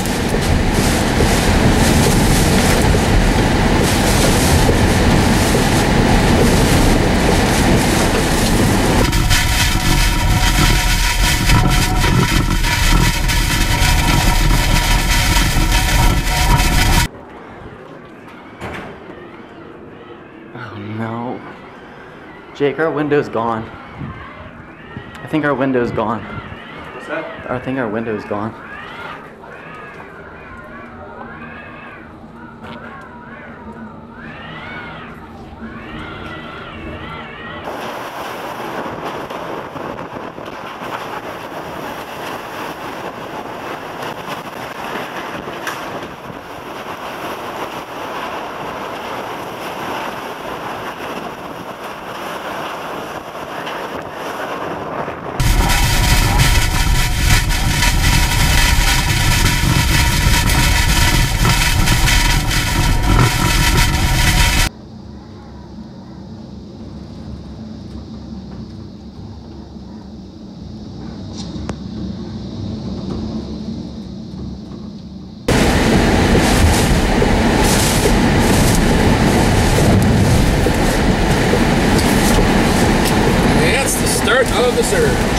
Oh no. Jake, our window's gone. I think our window's gone. What's that? I think our window's gone. Of the surge.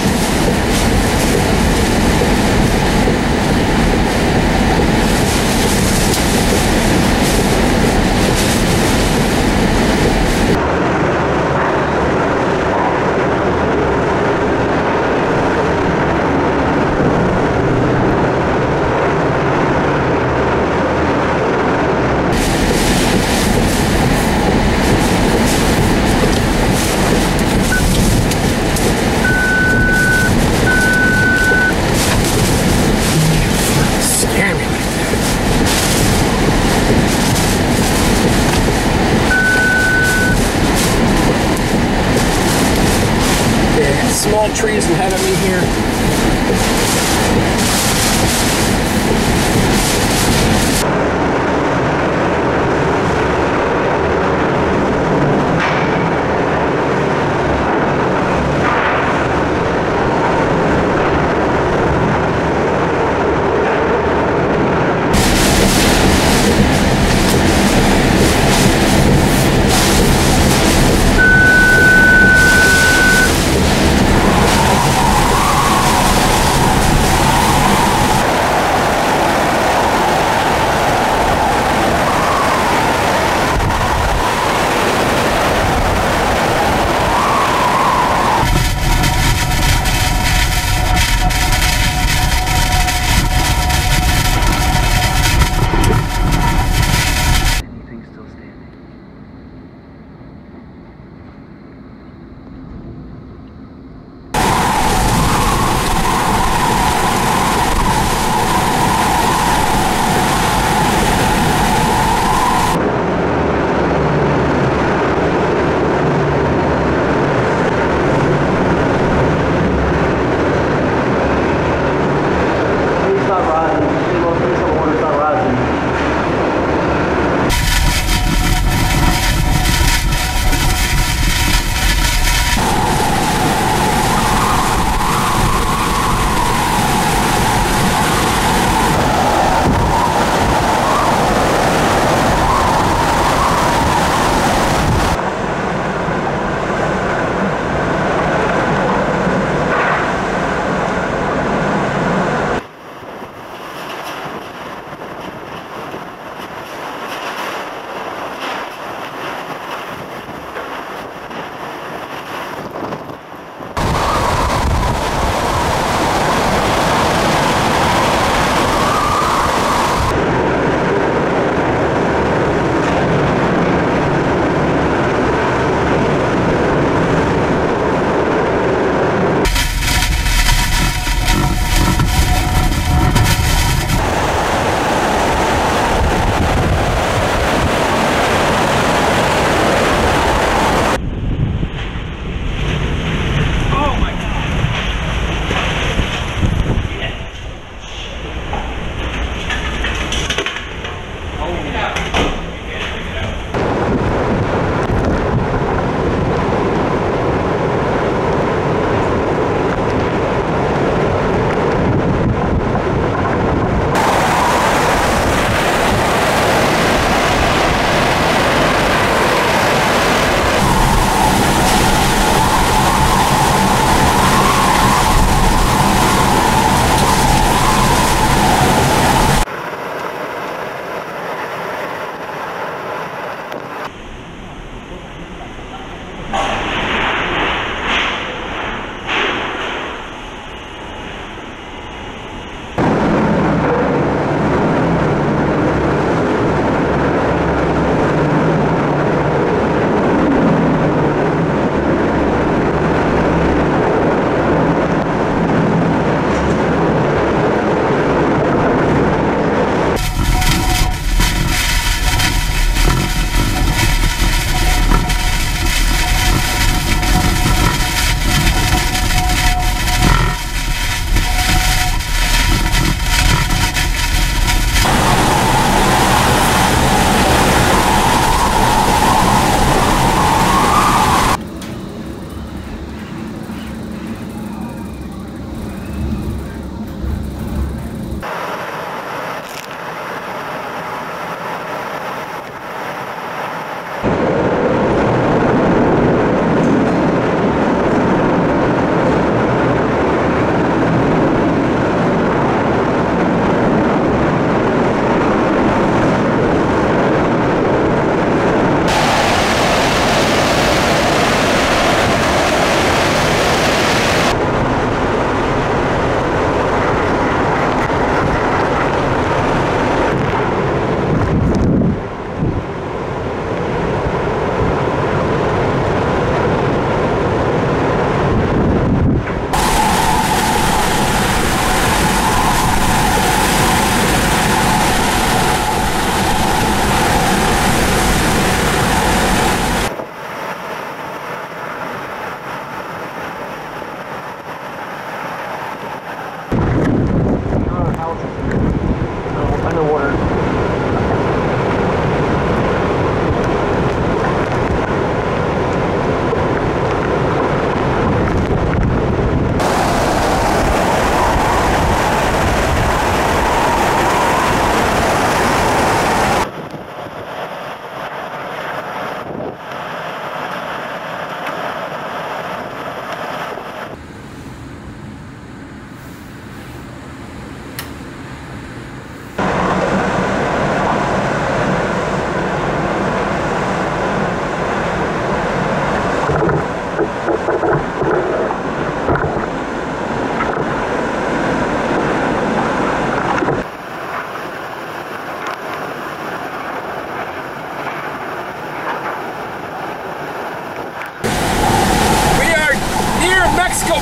Small trees ahead of me here.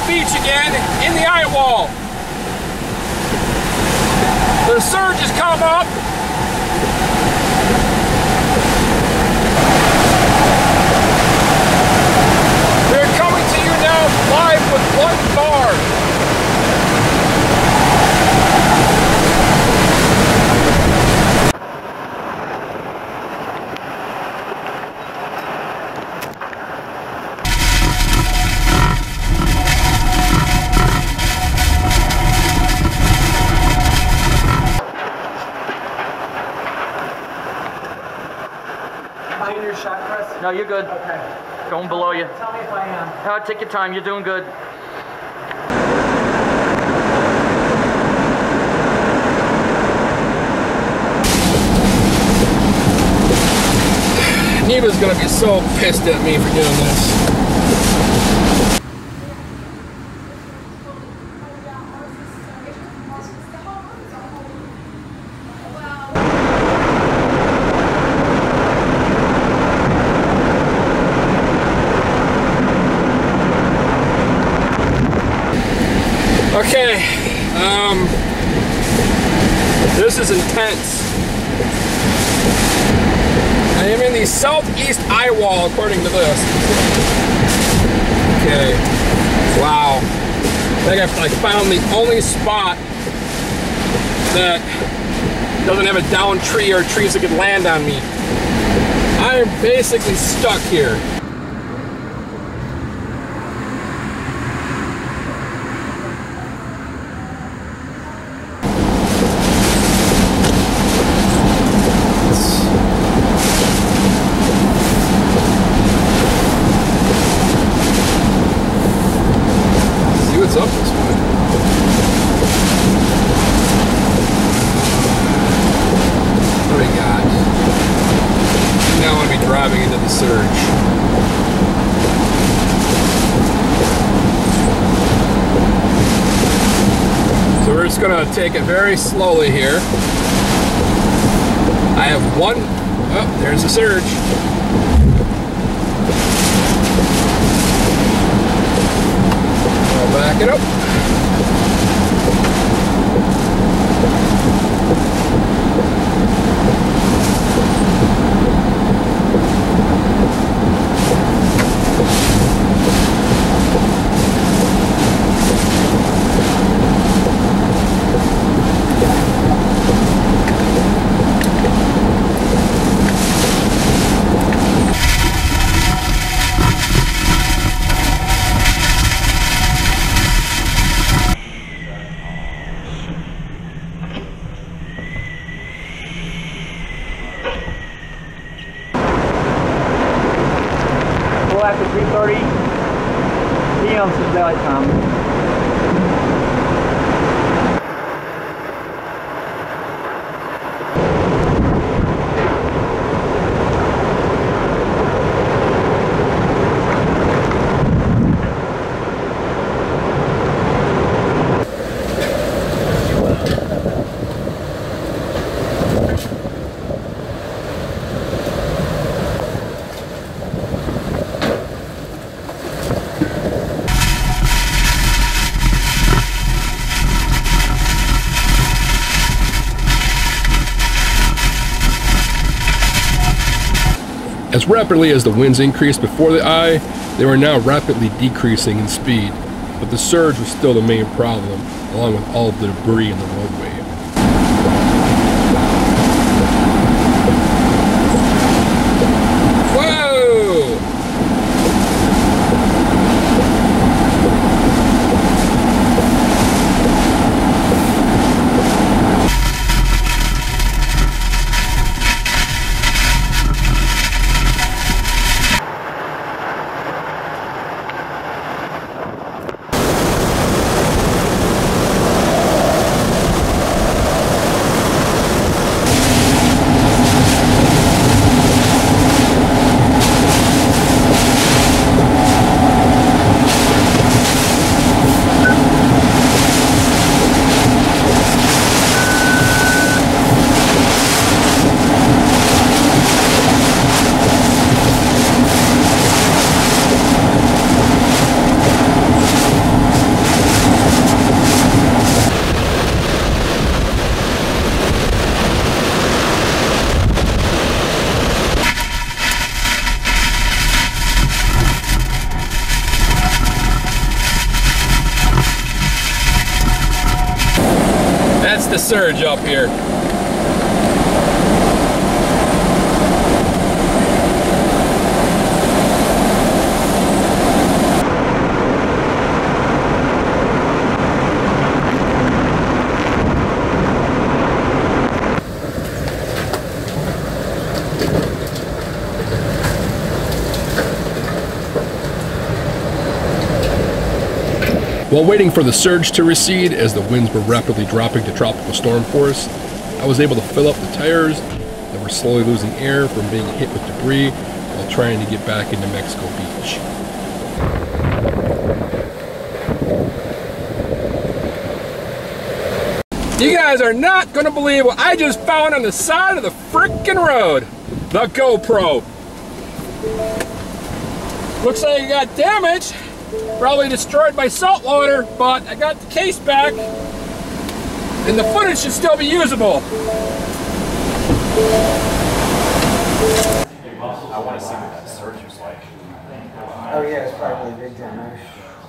beach again in the eye wall. The surge has come up. We're coming to you now live with one bar. No, you're good. Okay. Going below you. Tell me if I am. Take your time. You're doing good. Neva's gonna be so pissed at me for doing this. Okay, this is intense. I am in the southeast eye wall, according to this. Okay, wow. I think I found the only spot that doesn't have a downed tree or trees that could land on me. I am basically stuck here. Up this way. What do we got? Now I'm going to be driving into the surge. So we're just going to take it very slowly here. I have one. Oh, there's the surge. Back it up. After 3:30 p.m. since daylight time. As rapidly as the winds increased before the eye, they were now rapidly decreasing in speed, but the surge was still the main problem, along with all of the debris in the roadway. the surge up here. While waiting for the surge to recede as the winds were rapidly dropping to tropical storm force, I was able to fill up the tires that were slowly losing air from being hit with debris while trying to get back into Mexico Beach. You guys are not going to believe what I just found on the side of the frickin' road. The GoPro. Looks like it got damaged. Probably destroyed by salt water, but I got the case back and the footage should still be usable. I want to see what that surge was like. Oh yeah, it's probably big damage.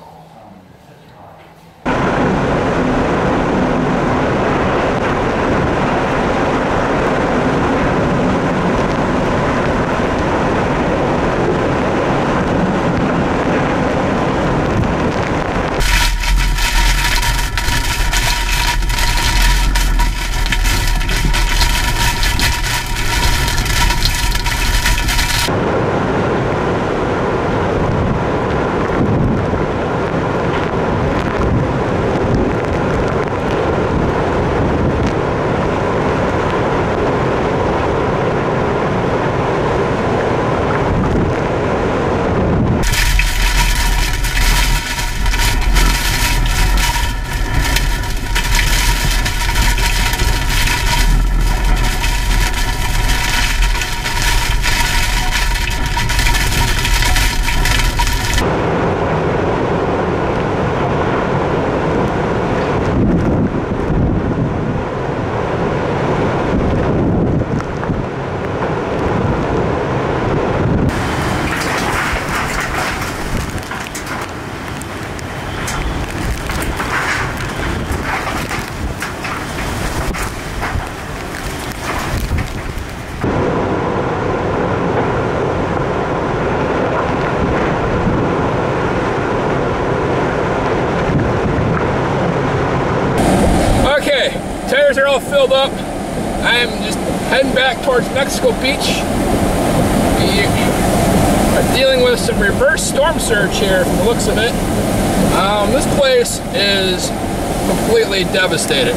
Tires are all filled up. I am just heading back towards Mexico Beach. We are dealing with some reverse storm surge here from the looks of it. This place is completely devastated.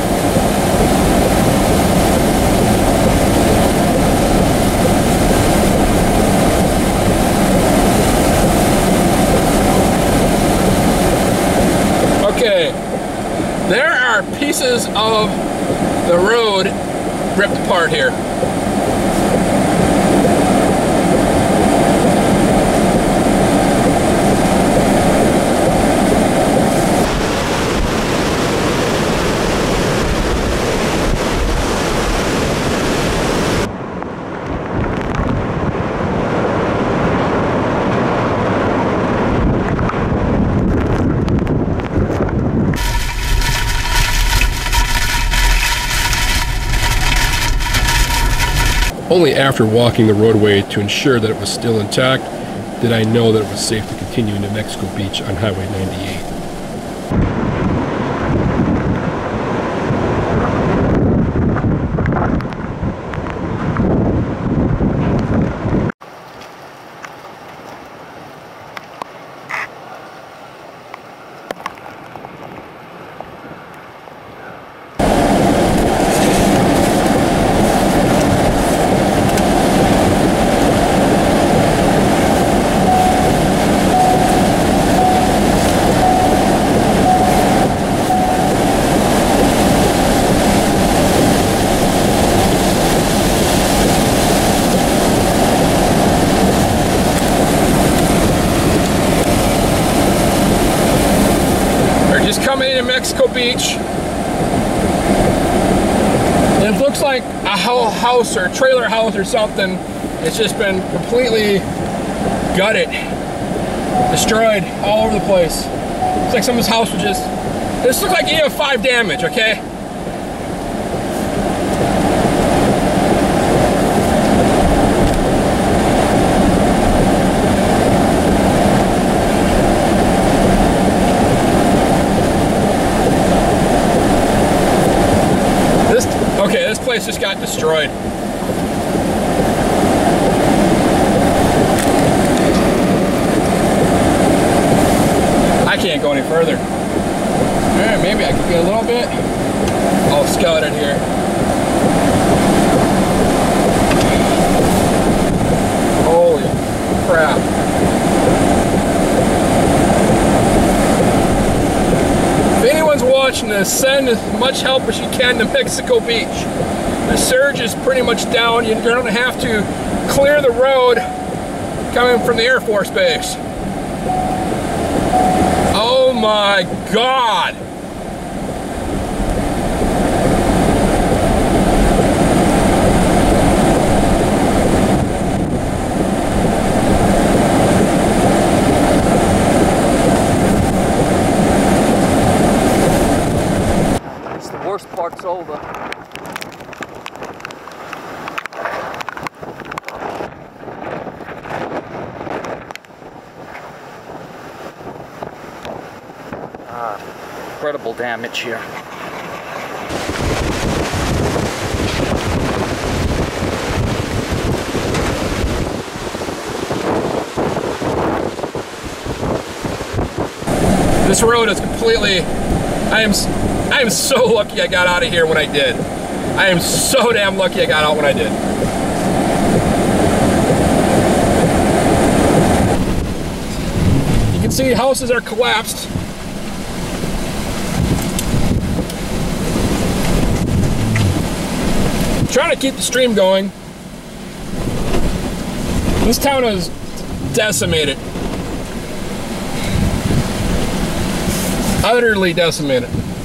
Okay, there are pieces of the road ripped apart here. Only after walking the roadway to ensure that it was still intact did I know that it was safe to continue into Mexico Beach on Highway 98. Just coming into Mexico Beach. It looks like a whole house or a trailer house or something. It's just been completely gutted, destroyed all over the place. It's like someone's house was just, this looked like EF5 damage, okay? place just got destroyed. I can't go any further. Alright, maybe I could get a little bit. I'll scout it here. Holy crap. If anyone's watching this, send as much help as you can to Mexico Beach. The surge is pretty much down. You're going to have to clear the road coming from the Air Force Base. Oh my God! At least the worst part's over. Incredible damage here. This road is completely, I am so lucky I got out of here when I did. I am so damn lucky I got out when I did. You can see houses are collapsed. Trying to keep the stream going. This town is decimated. Utterly decimated.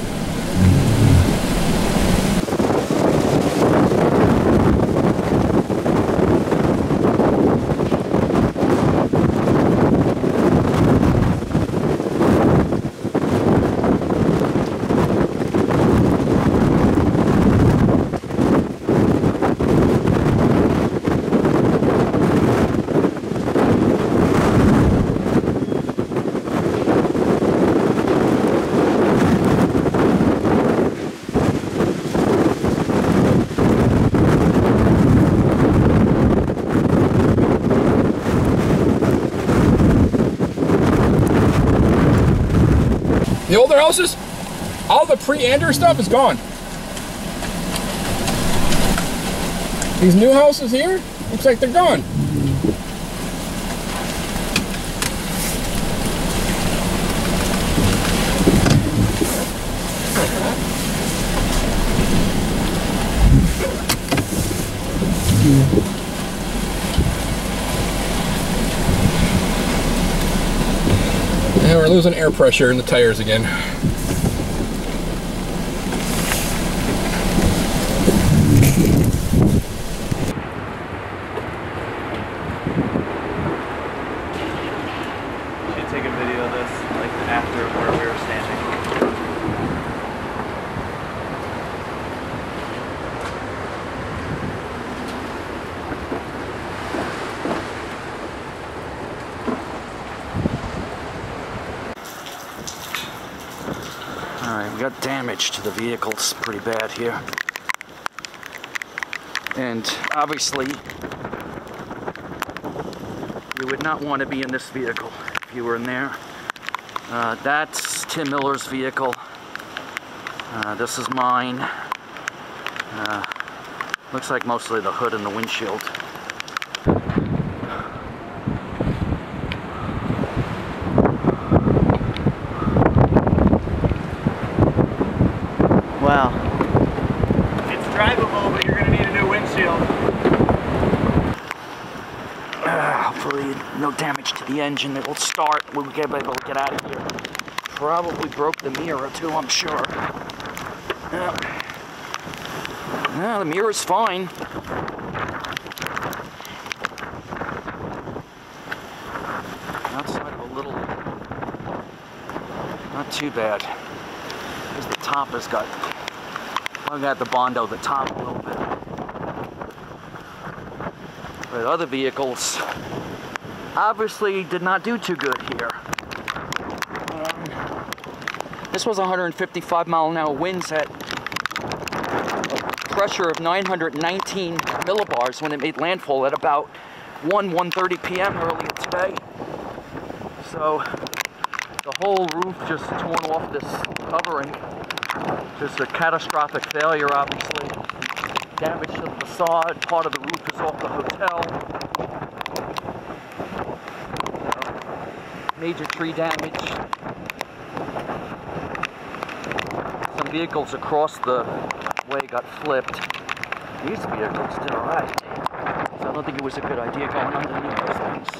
The older houses, all the pre-Andrew stuff is gone. These new houses here, looks like they're gone. And we're losing air pressure in the tires again. Should take a video of this, like after where we were standing. Alright, we got damage to the vehicles pretty bad here. And obviously, you would not want to be in this vehicle if you were in there. That's Tim Miller's vehicle. This is mine. Looks like mostly the hood and the windshield. Wow. It's drivable, but you're going to need a new windshield. Hopefully no damage to the engine. It will start when we get able to get out of here. Probably broke the mirror too, I'm sure. Yeah, the mirror's fine. Outside of a little, not too bad. Because the top has got, I got the Bondo, the top a little bit. But other vehicles obviously did not do too good here. This was 155 mile an hour winds at pressure of 919 millibars when it made landfall at about 1:30 p.m. earlier today. So the whole roof just torn off this covering. Just a catastrophic failure, obviously. Damage to the facade, part of the roof is off the hotel. Major tree damage. Some vehicles across the way got flipped. These vehicles did alright. So I don't think it was a good idea going underneath those things.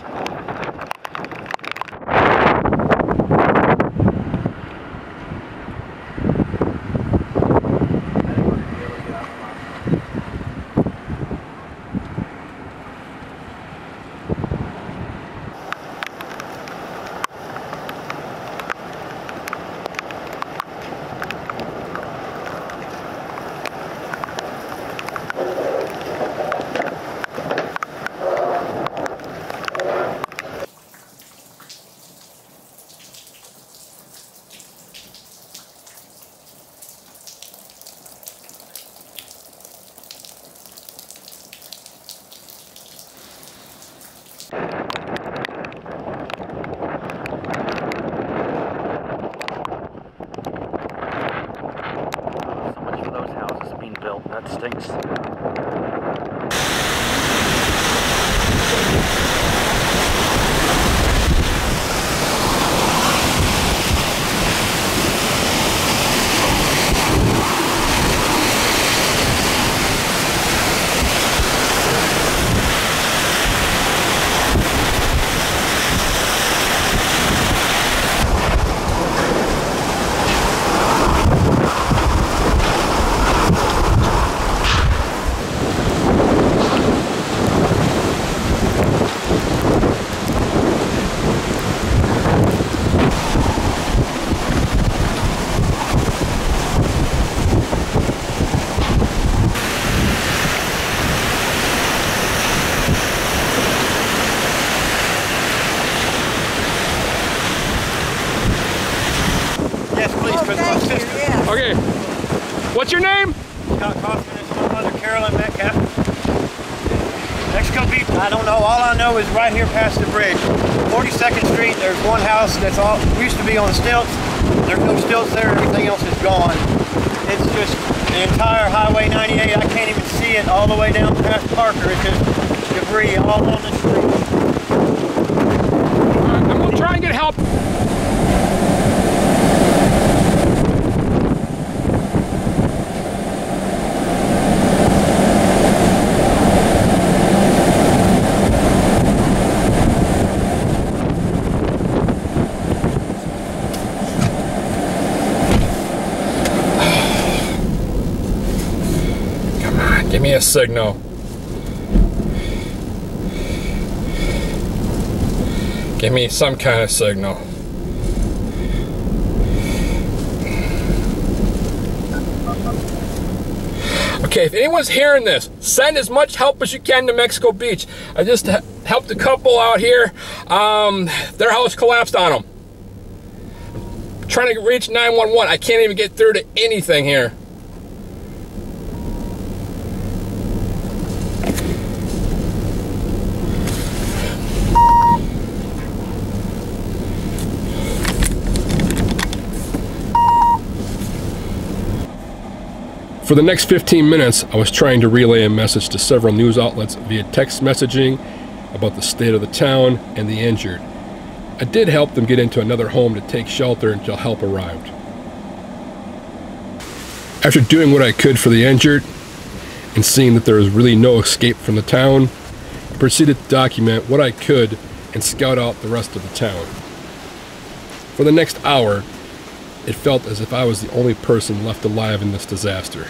That stinks. Okay, what's your name? Scott Kaufman, it's my mother Carolyn Metcalf. Mexico Beach, I don't know. All I know is right here past the bridge. 42nd Street, there's one house that's all used to be on stilts. There's no stilts there, everything else is gone. It's just the entire Highway 98. I can't even see it all the way down past Parker. It's just debris all on the street. I'm gonna try and get help. Give me a signal. Give me some kind of signal. Okay, if anyone's hearing this, send as much help as you can to Mexico Beach. I just helped a couple out here. Their house collapsed on them. I'm trying to reach 911. I can't even get through to anything here. For the next 15 minutes, I was trying to relay a message to several news outlets via text messaging about the state of the town and the injured. I did help them get into another home to take shelter until help arrived. After doing what I could for the injured and seeing that there was really no escape from the town, I proceeded to document what I could and scout out the rest of the town. For the next hour, it felt as if I was the only person left alive in this disaster.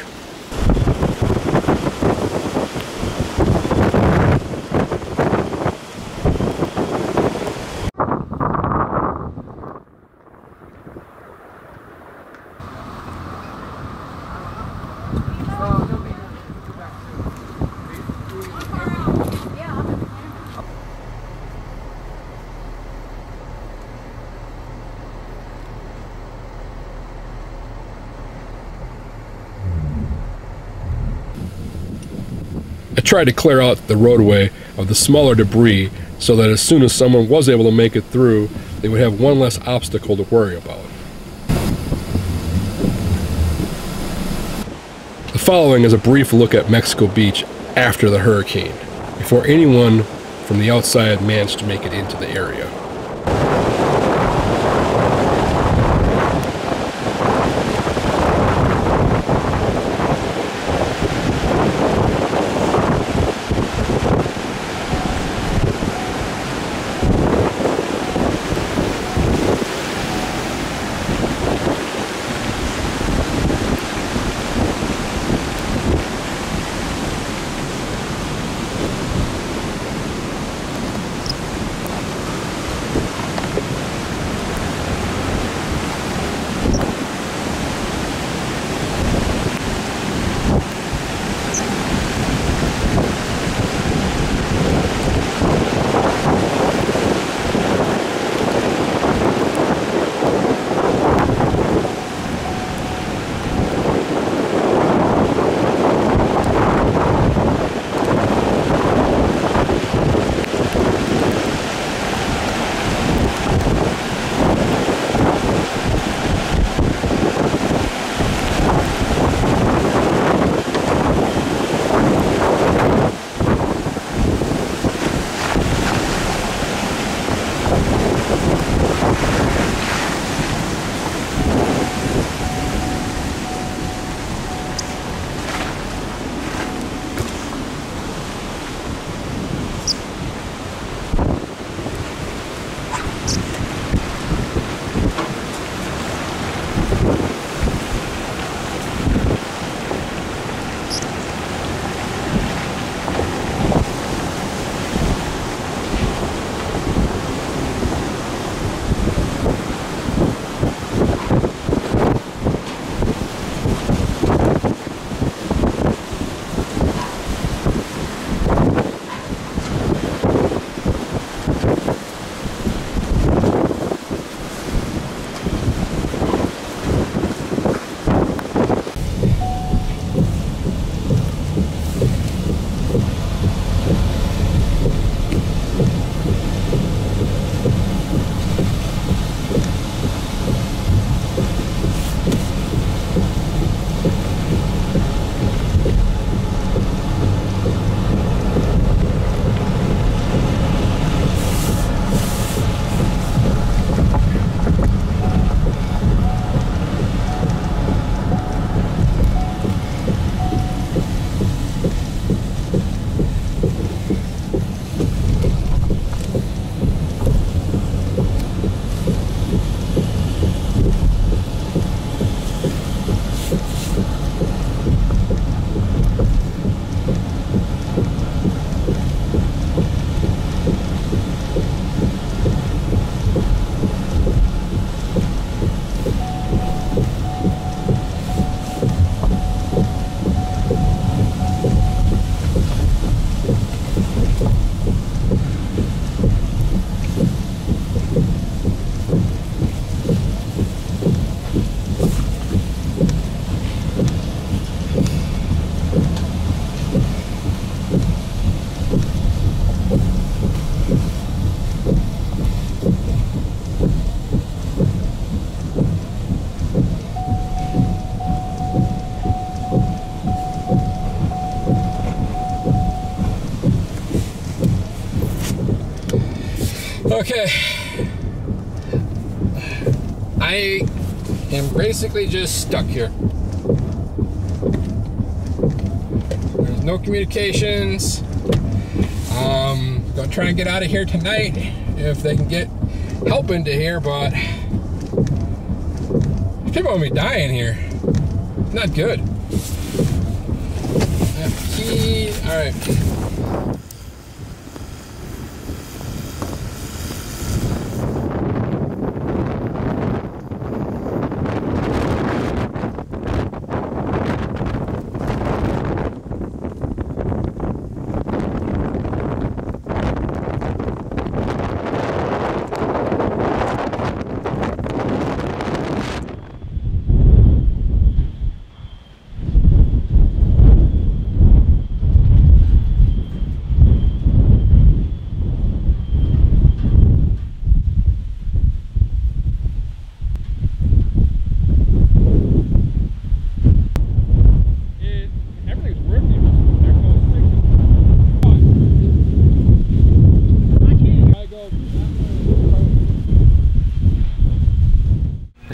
tried to clear out the roadway of the smaller debris so that as soon as someone was able to make it through, they would have one less obstacle to worry about. The following is a brief look at Mexico Beach after the hurricane, before anyone from the outside managed to make it into the area. Okay, I am basically just stuck here. There's no communications. Gonna try and get out of here tonight if they can get help into here, but people will be dying here. Not good. Key. All right.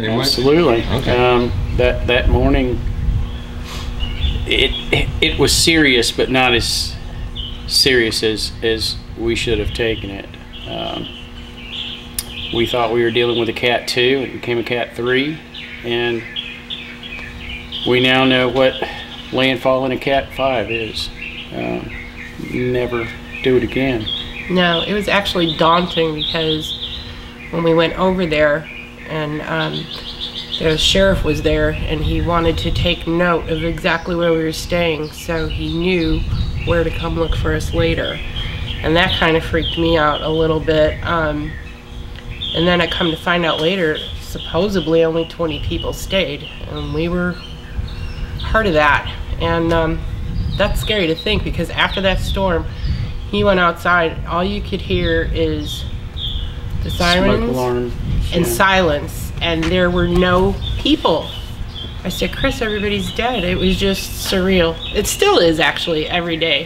anyway? Absolutely. Okay. That morning, it was serious, but not as serious as we should have taken it. We thought we were dealing with a Cat 2, it became a Cat 3, and we now know what landfall in a Cat 5 is. Never do it again. No, it was actually daunting because when we went over there and the sheriff was there and he wanted to take note of exactly where we were staying so he knew where to come look for us later. And that kind of freaked me out a little bit. And then I come to find out later, supposedly only 20 people stayed, and we were part of that. And that's scary to think, because after that storm, he went outside, all you could hear is the sirens, smoke alarm, and silence, and there were no people. I said, Chris, everybody's dead. It was just surreal. It still is, actually, every day.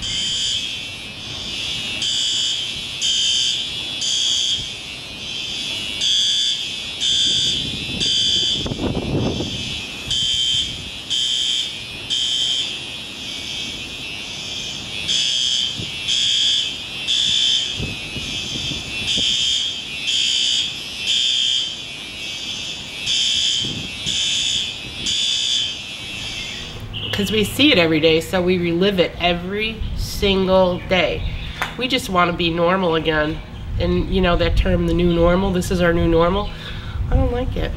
Because we see it every day, so we relive it every single day. We just want to be normal again. And you know that term, the new normal, this is our new normal. I don't like it.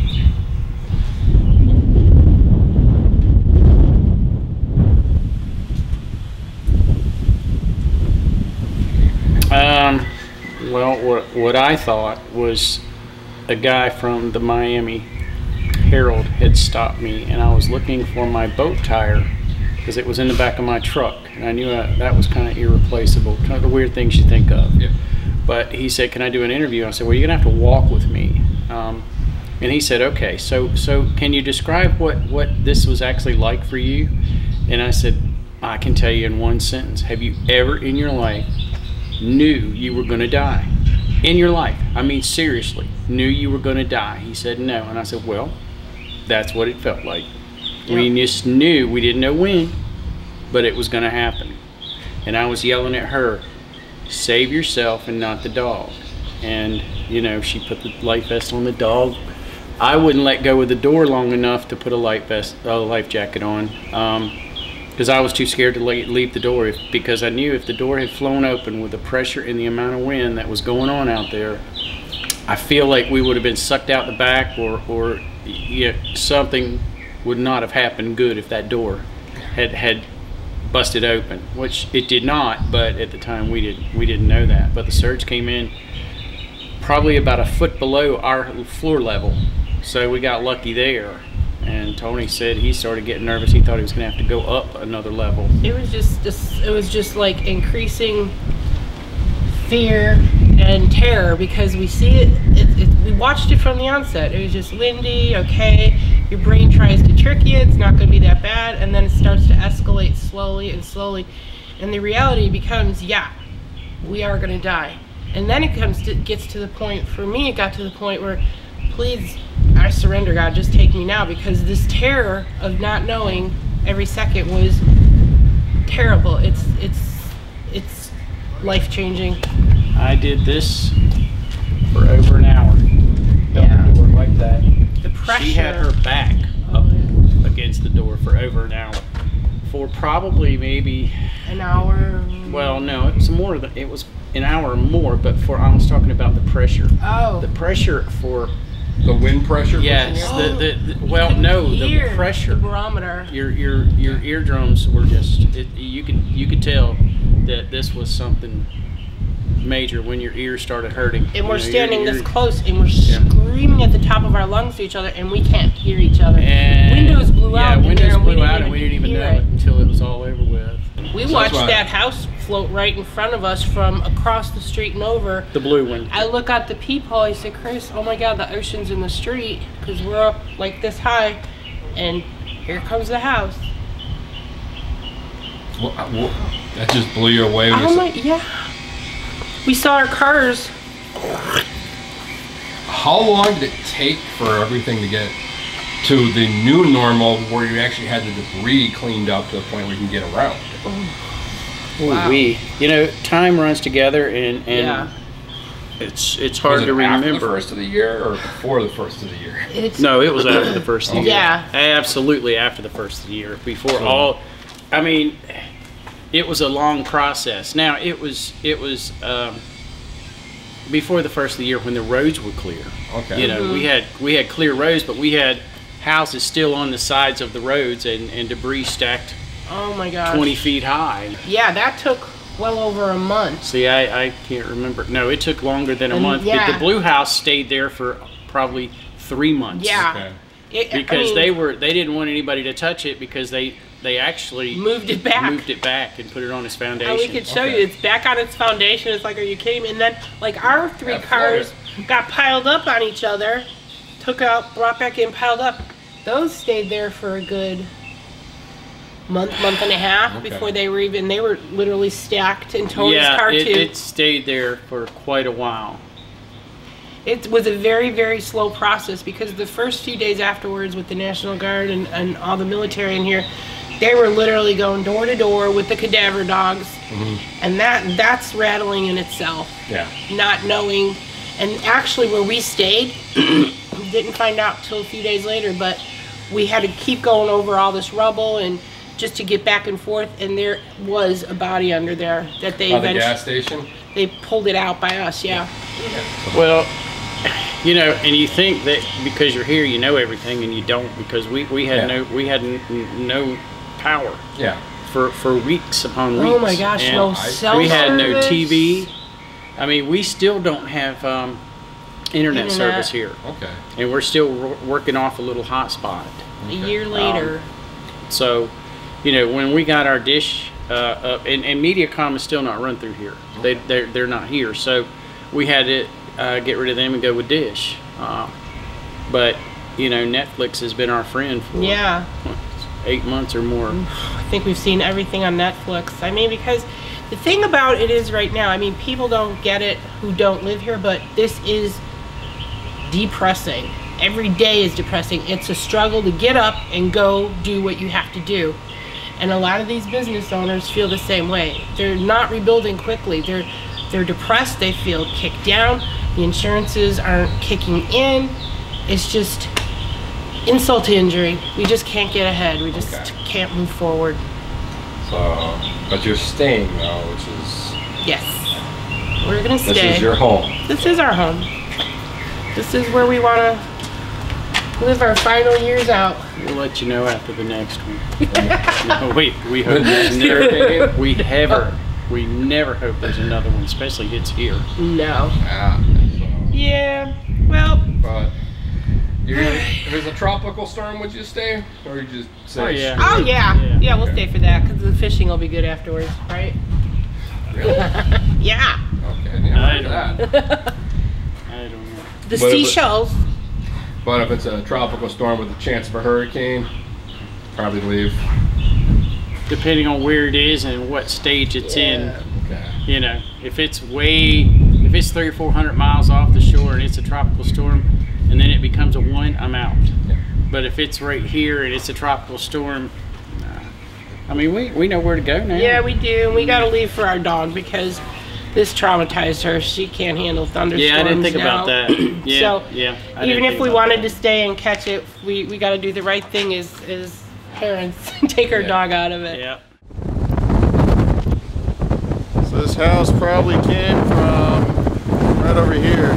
Well, what I thought was a guy from the Miami Herald had stopped me, and I was looking for my boat tire because it was in the back of my truck, and I knew that was kind of irreplaceable, kind of the weird things you think of. Yeah. But he said, can I do an interview? I said, well, you're gonna have to walk with me. And he said, okay, so can you describe what this was actually like for you? And I said, I can tell you in one sentence. Have you ever in your life knew you were gonna die? In your life, I mean seriously, knew you were gonna die? He said no. And I said, well, that's what it felt like. Yep. We just knew, we didn't know when, but it was gonna happen. And I was yelling at her, save yourself and not the dog. And you know, she put the life vest on the dog. I wouldn't let go of the door long enough to put a life jacket on, because I was too scared to leave the door, because I knew if the door had flown open with the pressure and the amount of wind that was going on out there, I feel like we would have been sucked out the back, or something would not have happened good if that door had busted open, which it did not. But at the time we didn't know that. But the surge came in probably about a foot below our floor level, so we got lucky there. And Tony said he started getting nervous. He thought he was going to have to go up another level. It was just like increasing fear and terror, because we see it, we watched it from the onset. It was just windy, okay, your brain tries to trick you, it's not going to be that bad, and then it starts to escalate slowly and slowly, and the reality becomes, yeah, we are going to die. And then it gets to the point, for me it got to the point where, please, I surrender, God, just take me now, because this terror of not knowing every second was terrible. It's life-changing. I did this for over an hour. Yeah. The door like that. The pressure. She had her back up against the door for over an hour. For probably maybe an hour. Well, no, it was more than, it was an hour or more, but I was talking about the pressure. Oh. The pressure for the wind pressure. Yes. The pressure. The barometer. Your eardrums were just. You could tell that this was something major when your ears started hurting. And we're standing this close, and we're screaming at the top of our lungs to each other, and we can't hear each other. And windows blew out. Yeah, windows blew out, and we didn't even know it until it was all over with. We watched that house float right in front of us from across the street and over. The blue one. I look out the peephole, I say, Chris, oh my God, the ocean's in the street, because we're up like this high, and here comes the house. That just blew you away. Oh my, yeah. We saw our cars how long did it take for everything to get to the new normal where you actually had the debris cleaned up to the point where you can get around? Wow. You know, time runs together, and Yeah. it's hard to remember. After the first of the year or before the first of the year? No, it was after the first of the year. Yeah. Absolutely after the first of the year. Before all, I mean, it was a long process. Now it was before the first of the year when the roads were clear. Okay. You know, we had clear roads, but we had houses still on the sides of the roads and debris stacked. Oh my gosh. 20 feet high. Yeah, that took well over a month. See, I can't remember. No, it took longer than a month. Yeah. The blue house stayed there for probably 3 months. Yeah. Okay. Because they didn't want anybody to touch it because they actually moved it back and put it on its foundation. And we could show you it's back on its foundation. It's like, are you kidding me? And then like our 3 cars got piled up on each other, took out, brought back in, piled up. Those stayed there for a good month and a half before they were literally stacked in Tony's car too. It stayed there for quite a while. It was a very, very slow process because the first few days afterwards with the National Guard and all the military in here, they were literally going door to door with the cadaver dogs. And that's rattling in itself. Yeah. Not knowing, and actually where we stayed, didn't find out till a few days later, but we had to keep going over all this rubble and just to get back and forth, and there was a body under there that they the gas station? They pulled it out by us, yeah. Well, you know, and you think that because you're here you know everything, and you don't, because we had no power. Yeah. For weeks upon weeks. Oh my gosh, and no cell we had no service. TV. I mean, we still don't have internet service here. Okay. And we're still working off a little hotspot. A year later. So, you know, when we got our dish up, and Mediacom is still not run through here. They're not here. So we had to get rid of them and go with Dish. But, you know, Netflix has been our friend for 8 months or more. I think we've seen everything on Netflix. I mean, because the thing about it is right now, I mean, people don't get it who don't live here, but this is depressing. Every day is depressing. It's a struggle to get up and go do what you have to do. And a lot of these business owners feel the same way. They're not rebuilding quickly. They're depressed. They feel kicked down. The insurances aren't kicking in. It's just insult to injury. We just can't get ahead. We just can't move forward. So, but you're staying though, which is... Yes. We're gonna stay. This is your home. This is our home. This is where we want to live our final years out. We'll let you know after the next one. No, we hope we never hope there's another one, especially it's here. No. Yeah. Well. But if there's a tropical storm, would you stay, or you just say? Oh yeah. We'll stay for that because the fishing will be good afterwards, right? Really? Yeah. Okay. I don't know. The seashells. But if it's a tropical storm with a chance of a hurricane, probably leave. Depending on where it is and what stage it's in. Okay. You know, if it's 300 or 400 miles off the shore and it's a tropical storm, and then it becomes a 1, I'm out. Yeah. But if it's right here and it's a tropical storm, I mean, we know where to go now. Yeah, we do. And we got to leave for our dog because this traumatized her. She can't handle thunderstorms. Yeah, I didn't think now. about that. Yeah, so even if we wanted to stay and catch it, we got to do the right thing as parents and take our dog out of it. Yeah. So this house probably came from right over here.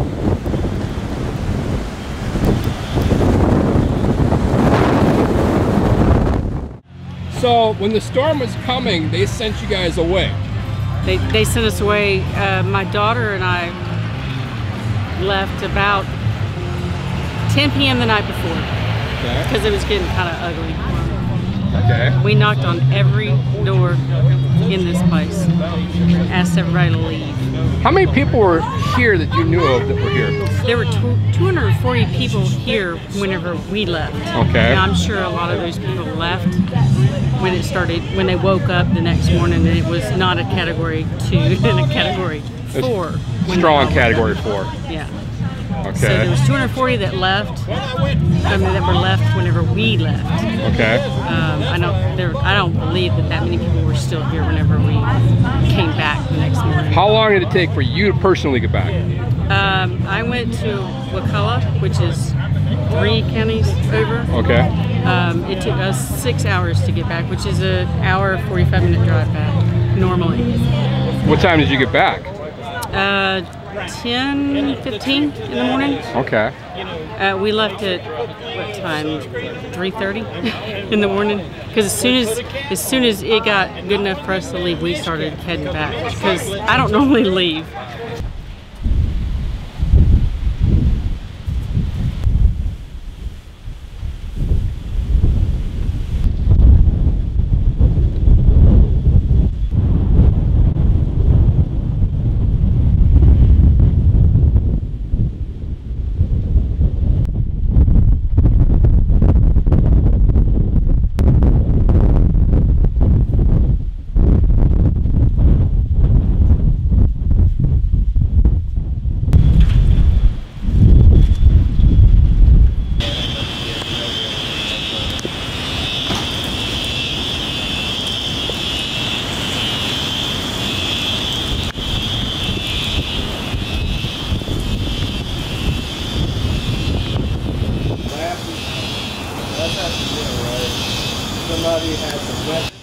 So when the storm was coming, they sent you guys away. They sent us away. My daughter and I left about 10 p.m. the night before because it was getting kind of ugly. Okay. We knocked on every door in this place, asked everybody to leave. How many people were here that you knew of that were here? There were 240 people here whenever we left. Okay. And I'm sure a lot of those people left when they woke up the next morning, and it was not a category 2 and a category 4. Strong category 4. Yeah. Okay. So there was 240 that left. I mean, that were left whenever we left. Okay. I don't believe that many people were still here whenever we came back the next morning. How long did it take for you to personally get back? I went to Wakulla, which is 3 counties over. Okay. It took us 6 hours to get back, which is an hour, 45-minute drive back, normally. What time did you get back? 10:15 in the morning. Okay. We left at what time? 3:30 in the morning. Because as soon as it got good enough for us to leave, we started heading back. Because I don't normally leave. Somebody has some wet